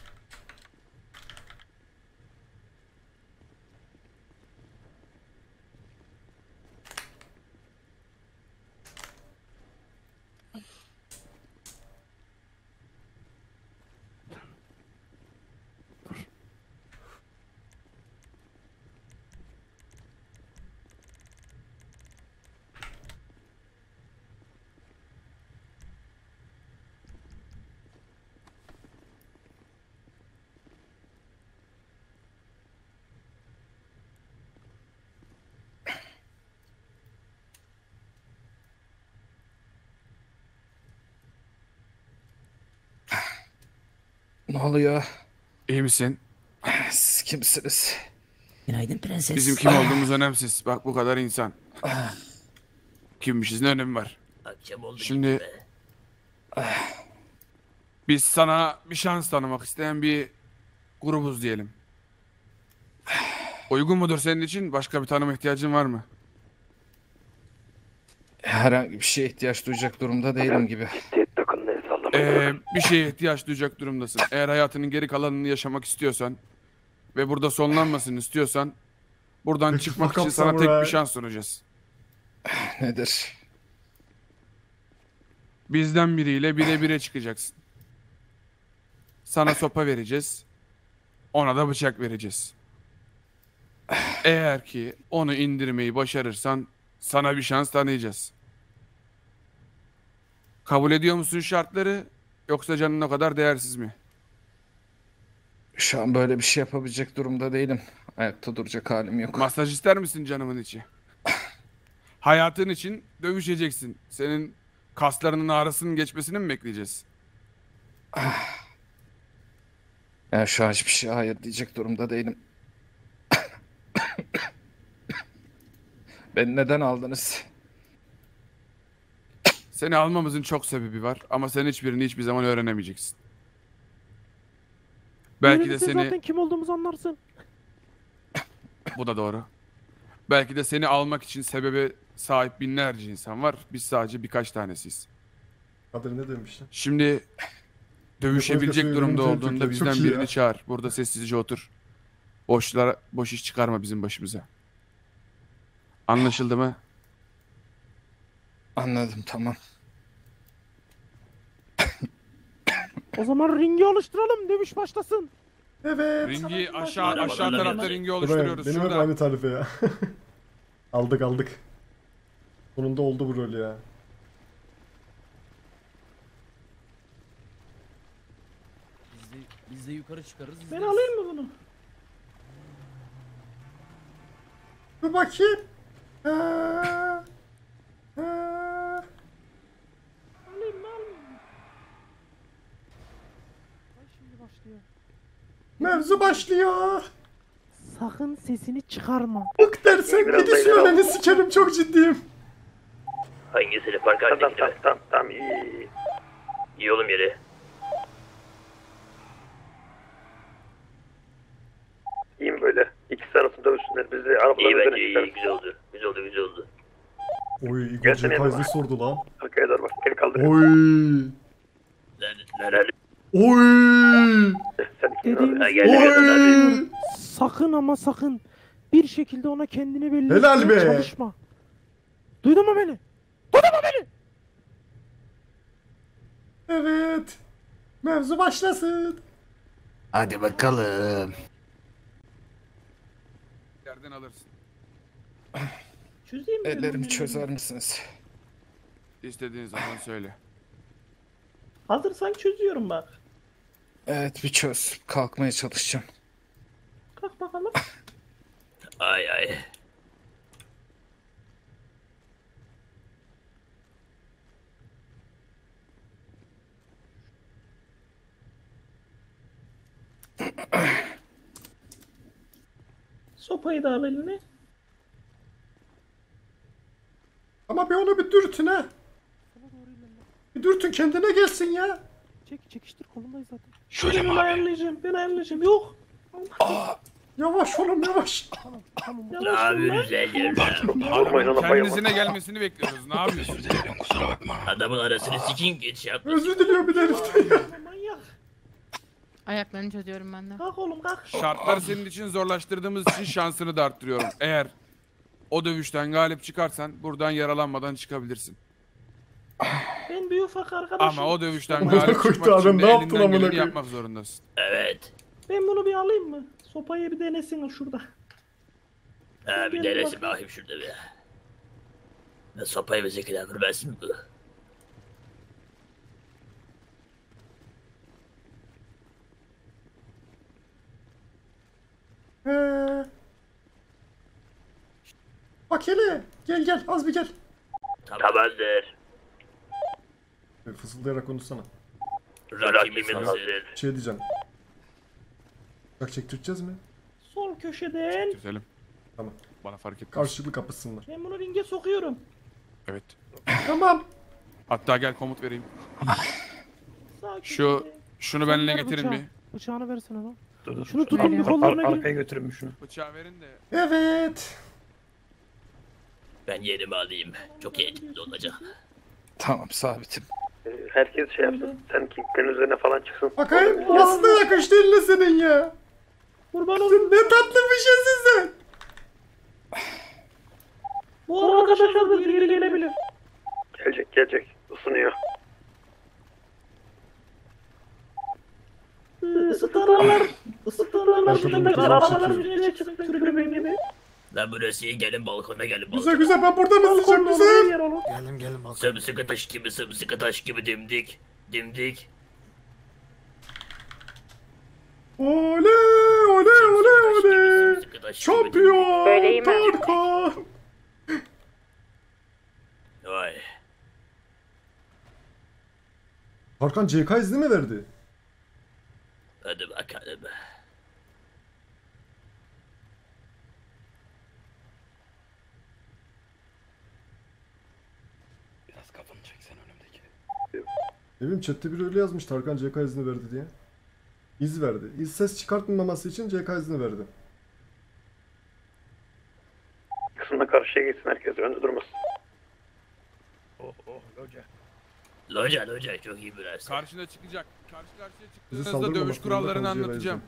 Ne oluyor? İyi misin? Siz kimsiniz? Günaydın prenses. Bizim kim olduğumuz önemsiz. Bak bu kadar insan. Kimmişiz ne önemi var? Akşam oldu. Şimdi biz sana bir şans tanımak isteyen bir grubuz diyelim. Uygun mudur senin için? Başka bir tanıma ihtiyacın var mı? Herhangi bir şeye ihtiyaç duyacak durumda değilim gibi. Ee, bir şeye ihtiyaç duyacak durumdasın. Eğer hayatının geri kalanını yaşamak istiyorsan ve burada sonlanmasını istiyorsan buradan çıkmak için bakalım sana tek samuray. bir şans sunacağız. Nedir? Bizden biriyle bire bire çıkacaksın. Sana sopa vereceğiz. Ona da bıçak vereceğiz. Eğer ki onu indirmeyi başarırsan sana bir şans tanıyacağız. Kabul ediyor musun şartları, yoksa canın o kadar değersiz mi? Şu an böyle bir şey yapabilecek durumda değilim. Ayakta duracak halim yok. Masaj ister misin canımın içi? Hayatın için dövüşeceksin. Senin kaslarının ağrısının geçmesini mi bekleyeceğiz? Ya şu an hiçbir şey hayır diyecek durumda değilim. Beni neden aldınız? Seni almamızın çok sebebi var ama sen hiçbirini hiçbir zaman öğrenemeyeceksin. Belki de Öğrenirsen seni... zaten kim olduğumuzu anlarsın. Bu da doğru. Belki de seni almak için sebebe sahip binlerce insan var. Biz sadece birkaç tanesiyiz. Kadir ne demiştin? Şimdi dövüşebilecek Yapacak durumda söyledim, olduğunda çok- bizden çok iyi birini ya. çağır. Burada sessizce otur. Boşlara boş iş çıkarma bizim başımıza. Anlaşıldı mı? Anladım, tamam. O zaman ringi oluşturalım, dövüş başlasın. Evet. Ringi aşağı aşağı Arabadan tarafta hemen. ringi oluşturuyoruz. Benim hep Şurada. aynı tarife ya. Aldık aldık. Sonunda oldu bu rol ya. Biz de, biz de yukarı çıkarız. Ben izleriz. alayım mı bunu? Dur bakayım. Ha. Ha. Alayım mı alayım mı? Ay şimdi başlıyor. Mevzu başlıyor. Sakın sesini çıkarma. Bak dersen gidişin önünü sikerim, çok ciddiyim. Hangisini fark halindeki Tamam tamam tamam tamam iyi iyi. İyi oğlum yeri. İyi mi böyle? İkisi arasında dövüşsünler. Biz de İyi arabaların bence üzerine iyi. çıkarız. Güzel oldu. Güzel oldu güzel oldu. Oy Igor Gelsene Kaiser yanıma. sordu lan. Arkaya doğru bak. Beni kaldır. Oy. Nerede? Oy. Sen ikini Dediğimiz al. Ha, gel gel hadi. Oy. sakın ama sakın bir şekilde ona kendini belli Helal etmeye be. çalışma. Duydun mu beni? Duydun mu beni? Evet. Mevzu başlasın. Hadi bakalım. Yerden alırsın. Çözeyim mi? Ellerimi çözer misiniz? İstediğin zaman söyle. Hazırsan çözüyorum bak. Evet, bir çöz. Kalkmaya çalışacağım. Kalk bakalım. Ay ay. Sopayı da al eline. Ama bir onu bir dürtün ha. Bir dürtün, kendine gelsin ya. Çek çekiştir, kolundayız zaten. Şöyle ben ayarlayacağım. Ben ayarlayacağım. Yok. Yavaş oğlum yavaş. Tamam tamam. Ne Yavaş ol lan. yapıyorsunuz evladım? Vurmayın ona bayılma. Kendisine gelmesini bekliyoruz. Ne yapıyorsun? Adamın arasını sikin geç yap. Özür diliyorum bir de heriften ya. Manyak. Ayaklarını çözüyorum ben de. Kalk oğlum kalk. Şartları senin için zorlaştırdığımız için şansını da arttırıyorum. Eğer o dövüşten galip çıkarsan buradan yaralanmadan çıkabilirsin. Ben bir ufak arkadaşım. Ama o dövüşten Amına galip koydu çıkmak için adam, de ne yaptın elinden amına geleni koyayım? yapmak zorundasın. Evet. Ben bunu bir alayım mı? Sopayı bir denesin şurada. Ha bir denesin bakayım şurada bir. Ne sopayı bize kadar vurmasın mı bu? Ee. Bak hele. Gel gel az bir gel. Tamamdır. Bir fısıldayarak konuşsana. Rakibimiz hazır. Şey diyeceğim. Bak çektireceğiz mi? Sol köşeden. Güzelim. Tamam. Bana fark etmez. Karşılıklı kapışsınlar. Ben bunu ringe sokuyorum. Evet. Tamam. Hatta gel komut vereyim. Sağ Şu köşede. şunu Sen benimle ver getirin bıçağı. bir. Bıçağını versene lan. Dur, dur. Şunu tutun, Veriyorum. kollarına Ar- girin. arkaya götürün şunu. Bıçağı verin de. Evet. Ben yerimi alayım. Çok eğitimli olacak. Tamam, sabitim. Ee, Herkes şey yapsın. Sen Kingpin'in üzerine falan çıksın. Bakayım nasıl da yakıştı eline senin ya. Kurban olayım. Ne tatlı bir şeysin sen. Bu arkadaş hazır. Geri gelebilir. Gelecek gelecek. Isınıyor. ısıtanlar, ısıtanlar şimdi arabalar birine çıkıp tribün gibi. Lan burası iyi, gelin balkona gelin balkona. Güzel güzel ben burada mı sıcak güzel? Gelin gelin balkona. Sımsıkı taş gibi sımsıkı taş gibi dimdik. Dimdik. Oley oley oley oley. Şampiyon Böyleyim ben. Tarkan. Vay. Tarkan C K izni mi verdi? Hadi bakalım. Biraz kafanı çeksen önümdeki. Evim chatte biri öyle yazmış Tarkan C K izni verdi diye. İz verdi. İz ses çıkartmaması için C K izni verdi. Kısmına karşıya geçsin herkes. Önde durmasın. Oh oh loca. Loca loca çok iyi burası. Karşına çıkacak. Karşı karşıya Bizi çıktığınızda saldırmamak dövüş zorunda kurallarını kalacağız anlatacağım.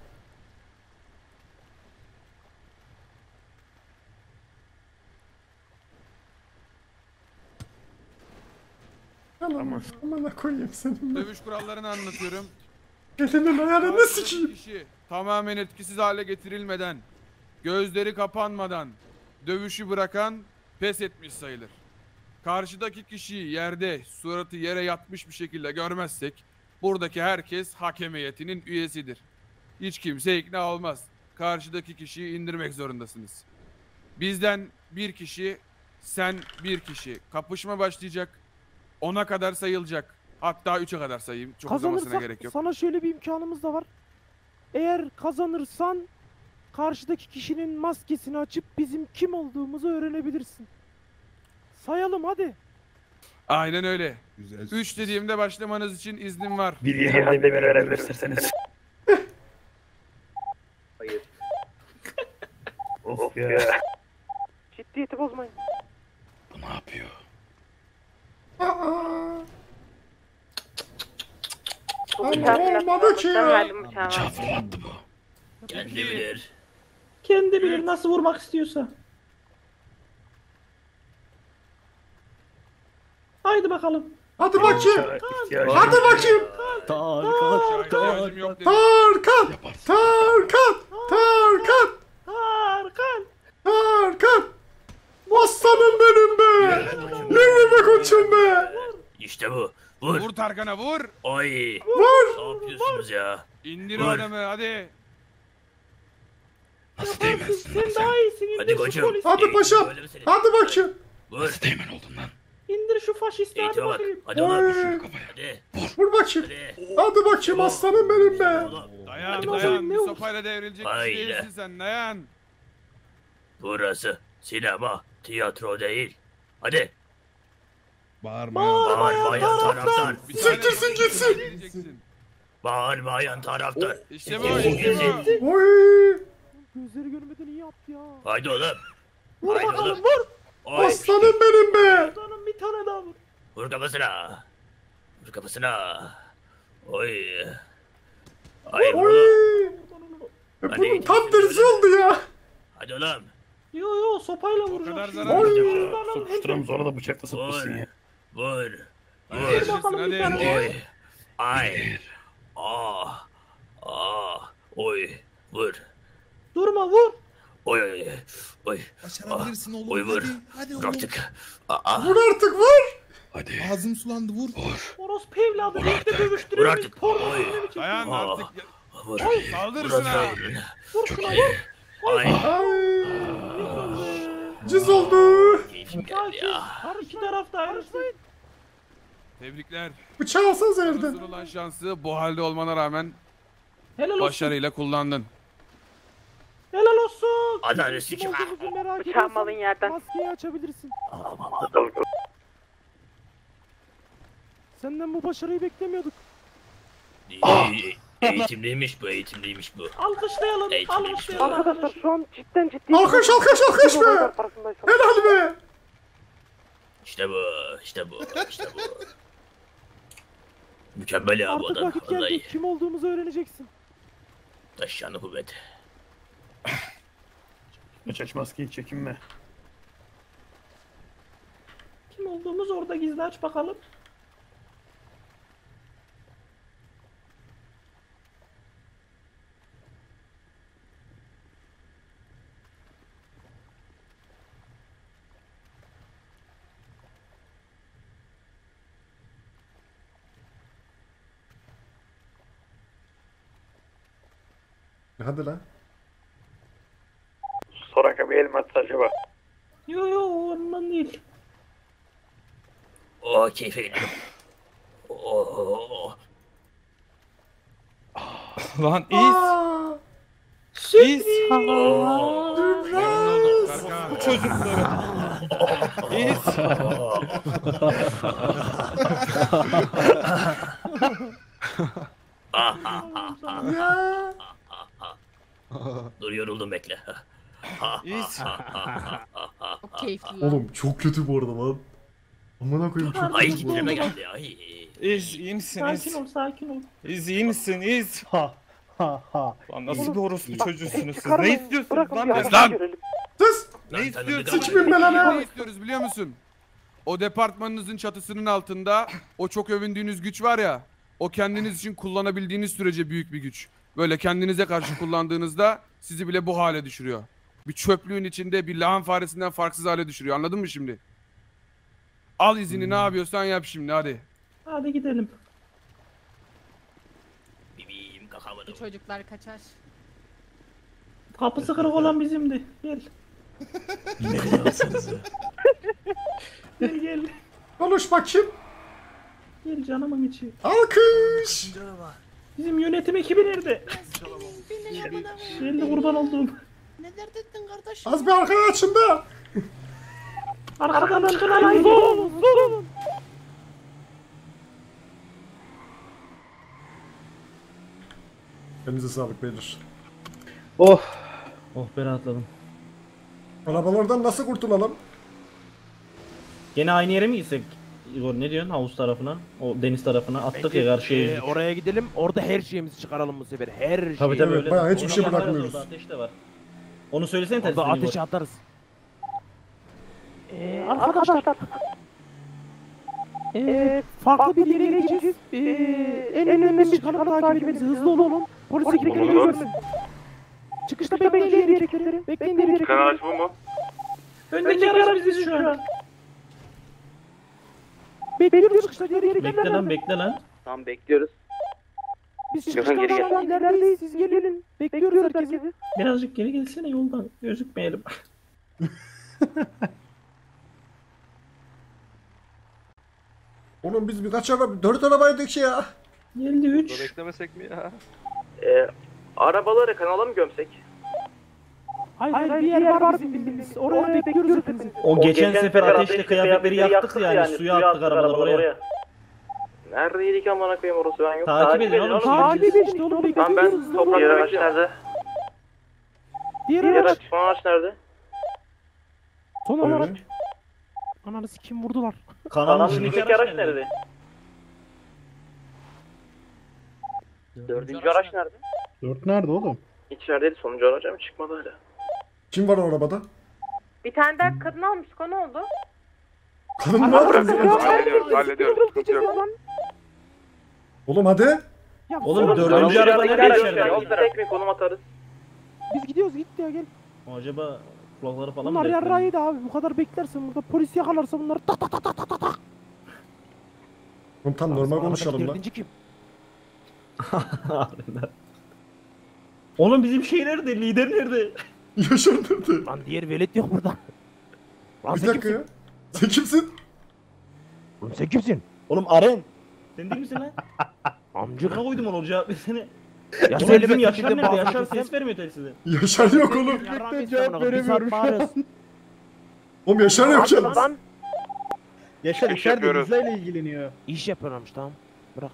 Tamam. Amına koyayım senin. Dövüş kurallarını anlatıyorum. Elinin ayarını Karşıdaki sikeyim. kişi tamamen etkisiz hale getirilmeden, gözleri kapanmadan dövüşü bırakan pes etmiş sayılır. Karşıdaki kişiyi yerde, suratı yere yatmış bir şekilde görmezsek, buradaki herkes hakem heyetinin üyesidir. Hiç kimse ikna olmaz. Karşıdaki kişiyi indirmek zorundasınız. Bizden bir kişi, sen bir kişi. Kapışma başlayacak. Ona kadar sayılacak. Hatta üçe kadar sayayım. Çok uzamasına Kazanırsak gerek yok. sana şöyle bir imkanımız da var. Eğer kazanırsan karşıdaki kişinin maskesini açıp bizim kim olduğumuzu öğrenebilirsin. Sayalım hadi. Aynen öyle. Üç dediğimde başlamanız için iznim var. Bir yerde bir verebilirsiniz. Hayır. Of ya. Ciddiyeti bozmayın. Bu ne yapıyor? Olmadı ki ya. Bıçağı fırlattı bu. Kendi bilir. Kendi bilir nasıl vurmak istiyorsa. Haydi bakalım. Hadi bakayım. İhtiyacım Hadi bakayım. Tarkan, Tarkan. Yok dedim. Tarkan. Tarkan. Tarkan. Tarkan. Tarkan. Aslanım benim be. Ne be koçum be. İşte bu. Vur. Vur Tarkan'a vur. Oy. Vur. Ne yapıyorsunuz ya? İndir Vur. o adamı hadi. Nasıl değmezsin Sen daha iyisin. İndir Hadi şu koçum. polisi. Hadi paşam. Öyle mi senin? Hadi bakayım. Vur. Nasıl değmen oldun lan? İndir şu faşisti hadi Eğitime bak. bakayım. Hadi oğlum. Oy. Hadi. Vur bakayım. Hadi. Hadi bakayım aslanım benim be. Oğlum. Dayan Hadi dayan. bakalım, Bir ne olur. sopayla devrilecek bir Haydi. şey değilsin sen. Dayan. Burası sinema, tiyatro değil. Hadi. Bağırmayan taraftar. Bir tane Siktirsin vur, gitsin. diyeceksin. Bağırmayan taraftar. İşte bu. Gitsin, işte gitsin. bu. Oy. Gözleri görmeden iyi yaptı ya. Haydi oğlum. Vur Haydi bakalım oğlum. vur. Oy. Aslanım benim be. Canım bir tane daha vur. Vur kafasına. Vur kafasına. Oy. Ay vur Oy. oğlum. E, Bunun tam tersi oldu ya. Hadi oğlum. Yo yo sopayla O vuracağım. kadar şimdi. zarar Oy. yok. Sokuşturam sonra da bıçakla Vur. saplasın ya. Vur. Hadi Vur. yaşasın, bakalım bir hadi. tane. Oy. Ay. Ah. Ah. Oy. Vur. Durma vur. Oy oy. Oy. Başarabilirsin oğlum. Oy vur. Hadi, hadi Vur oğlum. artık. Aa. Vur artık vur. Hadi. Ağzım sulandı vur. Vur. Orospu evladı. Vur Bekle artık. Vur dövüştüremeyiz. artık. Porno Oy. filmi çekiyor. Dayan Aa. artık. Vur. Saldır Vur şuna. artık. Vur Çok şuna iyi. vur. Ay. Ay. Cız oldu. Keyfim geldi ya. Her iki tarafta ayrılsın. Tebrikler. Bıçağı alsanıza Sana yerden. sunulan şansı bu halde olmana rağmen Helal olsun. başarıyla kullandın. Helal olsun. Ananı Kim sikim. olduğumuzu merak Bıçağım ediyorsan alın yerden. maskeyi açabilirsin. Senden bu başarıyı beklemiyorduk. İyi, Eğitimliymiş bu, eğitimliymiş bu. Alkışlayalım. Eğitimliymiş bu. Alkışlayalım. Arkadaşlar şu an cidden ciddi. Alkış alkış alkış be. Helal be. İşte bu, işte bu, işte bu. Mükemmel ya bu Artık adam. vakit geldi. Vallahi. Kim olduğumuzu öğreneceksin. Taşyanı kuvvet. Aç aç maskeyi çekinme. Kim olduğumuz orada gizli aç bakalım. Hadi lan. Soraka bir el mi atsa acaba? Yo yo ondan değil. Oh keyfe gidiyorum. Oh. Lan iz. İz. Bu çocukları. İz. Dur yoruldum bekle. İz. Çok keyifli lan. Oğlum çok kötü bu arada lan. Amına koyayım çok Ay kötü bu arada. titreme geldi ay. İz iyi misin İz? Sakin ol sakin ol. İz iyi misin İz? Ha ha ha. Lan nasıl bir orospu çocuğusunuz siz? çıkarmayın, Ne istiyorsunuz bırakın lan bir bizden? adam Lan? Sus! Ne Lan istiyorsunuz? tanıdık Sikmeyeyim ben lan. Ne istiyoruz biliyor musun? O departmanınızın çatısının altında o çok övündüğünüz güç var ya. O kendiniz için kullanabildiğiniz sürece büyük bir güç. Böyle kendinize karşı kullandığınızda sizi bile bu hale düşürüyor. Bir çöplüğün içinde bir lahan faresinden farksız hale düşürüyor. Anladın mı şimdi? Al izini ne yapıyorsan yap şimdi hadi. Hadi gidelim. Bibim kakamadım. Bu çocuklar kaçar. Kapısı kırık olan bizimdi. Gel. Gel gel. Konuş bakayım. Gel canımın içi. Alkış. Bizim yönetim ekibi nerede? Geldi kurban olduğum. Ne dert ettin kardeş? Az bir arkaya açın da. Arkadan çıkan zor zor. Elinize sağlık beyler. Oh. Oh ben rahatladım. Arabalardan nasıl kurtulalım? Gene aynı yere mi gitsek? Igor ne diyorsun havuz tarafına? O deniz tarafına attık Bence, ya karşıya. e, yüzdük. oraya gidelim. Orada her şeyimizi çıkaralım bu sefer. Her şeyi. Tabii tabii Evet, öyle. bayağı hiçbir Onu şey yaparız, bırakmıyoruz. orada ateş de var. Onu söylesene Orada tersine ateşe Igor. atarız. Ee, arkadaşlar. Ee, farklı bir yere gideceğiz. Ee, en önemli çıkanı takip ediniz. Hızlı olun. Polis ekipleri görmesin. Çıkışta bekleyin diğer yiyecekleri. Bekleyin diğer yiyecekleri. Kanal bu mu? Öndeki araç biziz şu an. Bekliyoruz çıkışta diğer yiyecekleri. Bekle lan bekle lan. Tamam bekliyoruz. Biz Gökhan, çıkışta geri gel. şu an ilerideyiz. Siz gelin. Bekliyoruz herkesi. Birazcık geri gelsene yoldan. Gözükmeyelim. Oğlum biz birkaç araba, dört arabaydık ya. Geldi üç. Beklemesek mi ya? Ee, arabaları kanala mı gömsek? Hayır, hayır bir yer var bizim bildiğimiz. Oraya bekliyoruz hepinizi. O geçen sefer ateşle kıyafetleri yaktık yani. Suya attık arabaları oraya. Neredeydik amına koyayım orası ben yok. Takip edin oğlum. Takip edin işte oğlum Tamam bekliyoruz. ben toprak diğer araç nerede? Diğer Diğer araç. araç son araç nerede? Son Öyle. araç. Ananı kim vurdular? Kanalın Kanalın içindeki araç nerede? Dördüncü araç nerede? Dört nerede oğlum? İçerideydi, sonuncu araca mı çıkmadı hala? Kim var o arabada? Bir tane daha kadın almıştık o ne oldu? Kadın mı var? Hallediyoruz, hallediyoruz. Sıkıntı yok. Oğlum hadi. Ya, Oğlum sonra- dördüncü araba nerede içeride? Tek mi konum atarız? Biz gidiyoruz git ya gel. Acaba kulakları falan mı Bunlar bekliyor? yarrağıydı abi bu kadar beklersen burada polis yakalarsa bunları tak tak tak tak tak tak tak. Oğlum tam normal konuşalım lan. Dördüncü kim? Oğlum bizim şey nerede? Lider nerede? Yaşar nerede? Lan diğer velet yok burada. Lan Bir sen dakika kimsin? ya. Sen kimsin? Oğlum sen kimsin? Oğlum Aren. Sen değil misin lan? Amcık. Buna koydum onu cevap versene. Ya Oğlum söyle bizim ben Yaşar kimden nerede? Yaşar bahsedeceğim? ses vermiyor telsize. Yaşar yok oğlum. Cevap veremiyorum şu an. Oğlum Yaşar yok yalnız. Lan Yaşar İş yapıyoruz. bizlerle ilgileniyor. İş yapıyorlarmış tamam. Bırak.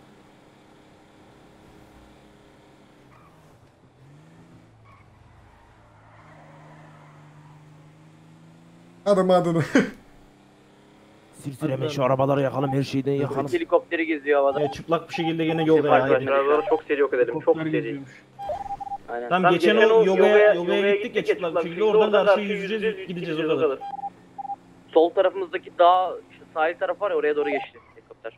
Adam adını. Sil sil hemen şu arabaları yakalım her şeyden yakalım. helikopteri geziyor havada. Ya çıplak bir şekilde gene yogaya Arkadaşlar haydi. arabaları çok seri yok edelim, çok seri. Aynen. Tam geçen o yogaya yogaya gittik ya çıplak bir şekilde oradan karşıya yüzeceğiz gideceğiz o kadar. Sol tarafımızdaki dağ, işte sahil tarafı var ya oraya doğru geçti helikopter.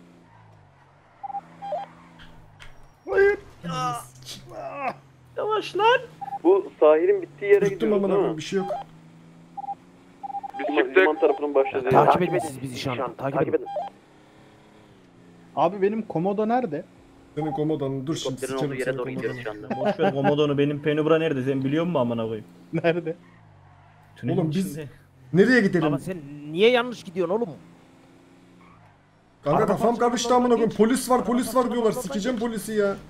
Yavaş lan. Bu sahilin bittiği yere Tuttum gidiyoruz amına değil koyayım mi? bir şey yok. Biz Liman, çıktık. liman tarafının başladığı. Takip edin siz bizi şu an. Takip edin. Abi benim komodo nerede? Senin komodanın dur şimdi Helikopterin sikerim olduğu yere senin doğru gidiyoruz komodanı. şu anda. Boş ver komodonu, benim Penubra nerede? Sen biliyor musun amına koyayım? Nerede? Tünelin Oğlum biz içinde. nereye gidelim? Baba sen niye yanlış gidiyorsun oğlum? Kanka Araba kafam karıştı parçalarından amına koyayım. geç. Polis var Araba polis var diyorlar. parçalarından Sikeceğim geç. polisi ya.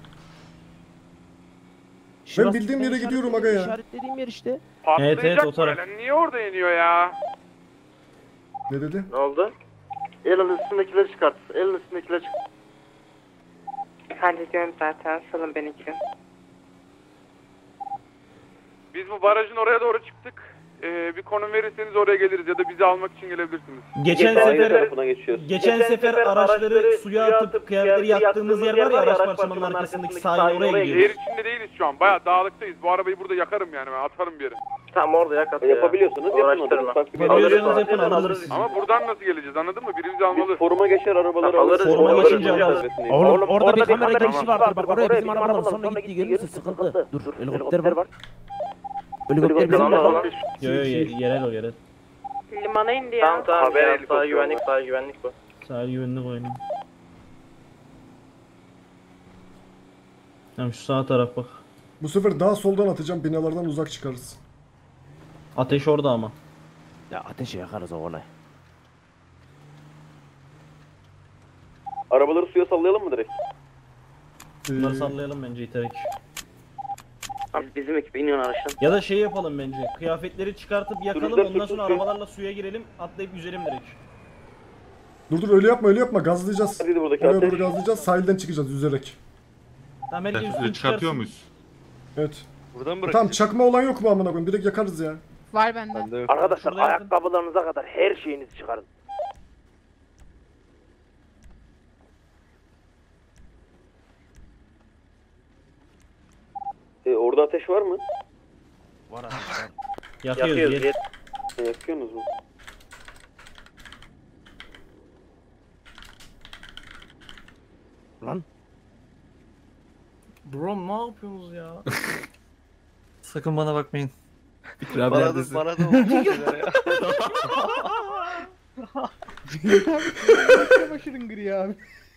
Şurası bildiğim yere benim gidiyorum aga ya. İşaretlediğim yer işte. Evet evet o taraf. Niye orada iniyor ya? Ne dedi? Ne oldu? El üstündekileri çıkart. El üstündekileri çıkart. Hallediyorum zaten. Salın beni girin. Biz bu barajın oraya doğru çıktık. Ee, bir konum verirseniz oraya geliriz ya da bizi almak için gelebilirsiniz. Geçen Sahil sefer tarafına geçiyoruz. geçen sefer araçları suya atıp kıyafetleri yaktığımız yer var ya, araç parçalarının arkasındaki sahil, oraya Şehir gidiyoruz. içinde değiliz şu an. Bayağı dağlıktayız. Bu arabayı burada yakarım yani, ben atarım bir yere. Tamam orada yak at ya. Yapabiliyorsunuz yapın. Uğraştırma. Farklı bir Yapabiliyorsanız yapın, alırız. Ama buradan nasıl geleceğiz, anladın mı? Birimizi almalı. Biz foruma geçer arabaları Alırız, alırız. foruma Alırız, geçince alırız. alırız. Alırız. Oğlum orada bir kamera kamera girişi vardır. Bak oraya bizim Oraya arabadan sonra gittiği görürse sıkıntı. Dur helikopter var. Helikopter bizim Tamam, var. tamam. Yo yo ye- yerel o yerel. Limana indi ya. Tamam tamam Haber ya. helikopteri Sağ güvenlik sağ güvenlik bu. Sahil güvenlik oyunu. Tamam şu sağ taraf bak. Bu sefer daha soldan atacağım. Binalardan uzak çıkarız. Ateş orada ama. Ya ateşi yakarız o olay. Arabaları suya sallayalım mı direkt? Bunları Ee, sallayalım bence iterek. Abi bizim ekip iniyor araçtan. Ya da şey yapalım bence. Kıyafetleri çıkartıp yakalım, Sürücüler ondan sürsün, sonra sürücü. arabalarla suya girelim, atlayıp yüzelim direkt. Dur dur öyle yapma öyle yapma. Gazlayacağız. Hadi buradaki Oraya ateş. doğru gazlayacağız. Sahilden çıkacağız yüzerek. Tamam herkes üstünü Çıkartıyor çıkarsın. muyuz? Evet. Buradan Tamam çakma olan yok mu amına koyayım? Direkt yakarız ya. Var bende. Arkadaşlar Şurada yakın. ayakkabılarınıza kadar her şeyinizi çıkarın. Ee, orada ateş var mı? Var ateş var. Yakıyoruz, Yakıyoruz. yer. Ha, yakıyorsunuz mu? Lan. Bro ne yapıyorsunuz ya? Sakın bana bakmayın. Bana da, bana da olmuş şeyler ya. Çamaşırın gri abi.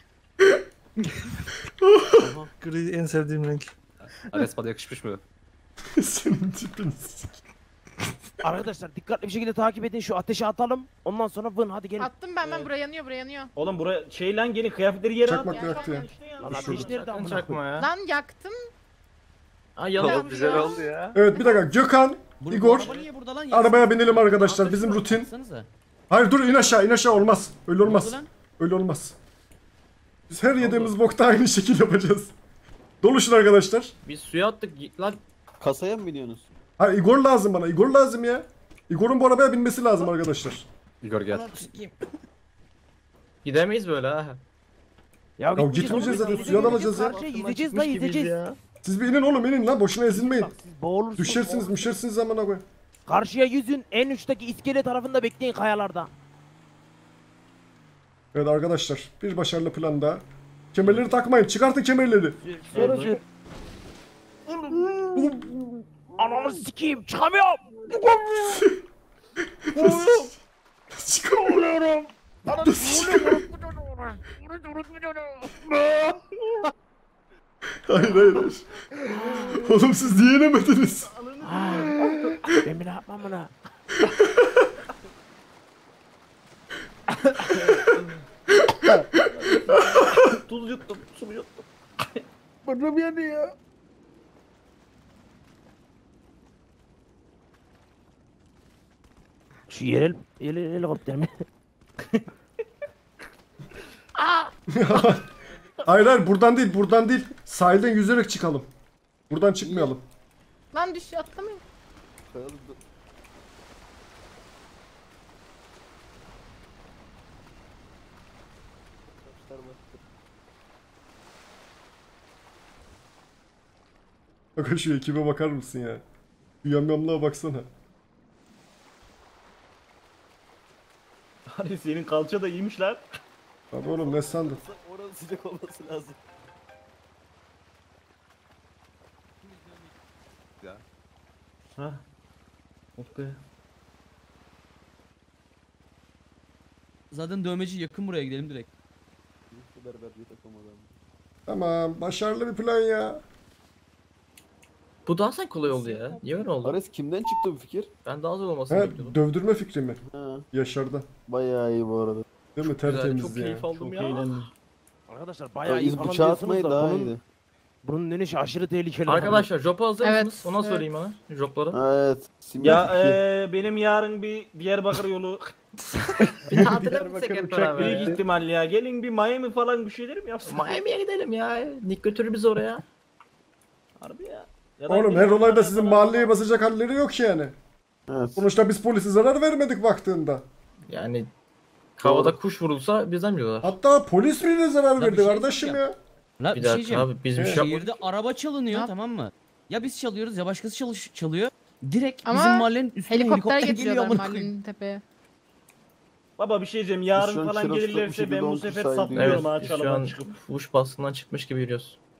Gri en sevdiğim renk. Arespada yakışmış mı? Senin tipin. Arkadaşlar dikkatli bir şekilde takip edin, şu ateşi atalım. Ondan sonra vın hadi gelin. Attım ben ben buraya yanıyor buraya yanıyor. Oğlum buraya şey lan gelin kıyafetleri yere at. Çakmak yaktı ya. Lan ateş nerede amına koyayım? Çakma ya. Lan yaktım. Ha yalan. güzel oldu ya. Evet bir dakika Gökhan, Igor. Araba niye burada lan? Arabaya binelim arkadaşlar. Bizim rutin. Baksanıza. Hayır dur in aşağı in aşağı olmaz. Öyle olmaz. oldu lan? Öyle olmaz. Biz her yediğimiz bokta aynı şekil yapacağız. Doluşun arkadaşlar. Biz suya attık lan. Kasaya mı biniyorsunuz? Hayır Igor lazım bana. Igor lazım ya. Igor'un bu arabaya binmesi lazım arkadaşlar. Igor gel. Gidemeyiz böyle ha. Ya, Ya gitmeyeceğiz zaten, suya dalacağız ya. Karşıya yüzeceğiz la yüzeceğiz. Siz bir inin oğlum inin lan boşuna ezilmeyin. Bak siz boğulursunuz. Düşersiniz müşersiniz amına koyayım. Karşıya yüzün, en uçtaki iskele tarafında bekleyin kayalarda. Evet arkadaşlar bir başarılı plan daha. Kemerleri takmayın çıkartın kemerleri. Sür sür. Ananı sikeyim çıkamıyorum. Çıkamıyorum. Hayır hayır hayır. Oğlum siz niye inemediniz? Ben ne yapmam buna? Tuz yuttum, su yuttum. Burnum yanıyor. Şu yerel, yerel helikopter mi? Hayır hayır buradan değil buradan değil. Sahilden yüzerek çıkalım. Buradan çıkmayalım. Lan düş atlamayın. Bak şu ekibe bakar mısın ya? Şu yamyamlığa baksana. Hani senin kalça da iyiymiş lan. Abi oğlum ne sandın? Oranın sıcak olması lazım. Ha. Oh be. Zaten dövmeci yakın, buraya gidelim direkt. Tamam, başarılı bir plan ya. Bu daha sen kolay oldu ya. Niye öyle oldu? Ares kimden çıktı bu fikir? Ben daha zor olmasını He, bekliyordum. dövdürme fikri mi? Ha, Yaşar'da. bayağı iyi bu arada. Değil mi? Güzel, Tertemiz çok ya. keyif aldım Çok ya. eğlendim. Arkadaşlar bayağı iyi Biz falan bıçağı diyorsunuz atmayı da daha bunun, iyiydi. bunun dönüşü aşırı tehlikeli. Arkadaşlar jopa hazır Evet, mısınız? Ona evet. söyleyeyim bana. Joplara. Evet. Simya Ya fikri. eee benim yarın bir Diyarbakır yolu Bir tatile mi gitsek hep beraber büyük ya? ihtimal ya. Gelin bir Miami falan bir şeyler mi yapsak? Miami'ye gidelim ya. Nick götürür bizi oraya. Harbi ya. Ya da Oğlum bir- her olayda sizin mahalleye basacak halleri yok yani. Evet. Sonuçta biz polise zarar vermedik baktığında. Yani havada kuş vurulsa bizden yiyorlar. Hatta polis bile zarar bir verdi şey kardeşim söyleyeceğim. ya. La Bir bir şey dakika diyeceğim. abi biz bir şey yapmadık. Şehirde araba çalınıyor Ne? tamam mı? Ya biz çalıyoruz ya başkası çalış çalıyor. Direkt Ama bizim mahallenin üstüne Helikopter helikopter geliyor getiriyorlar amına koyayım. mahallenin tepeye. Baba bir şey diyeceğim. Yarın Biz şu an falan çırılçıklı bir gelirlerse şekilde ben bu on sefer kişi saplıyorum Evet ha biz şu çalıdan an çıkıp. fuş baskından çıkmış gibi yürüyoruz.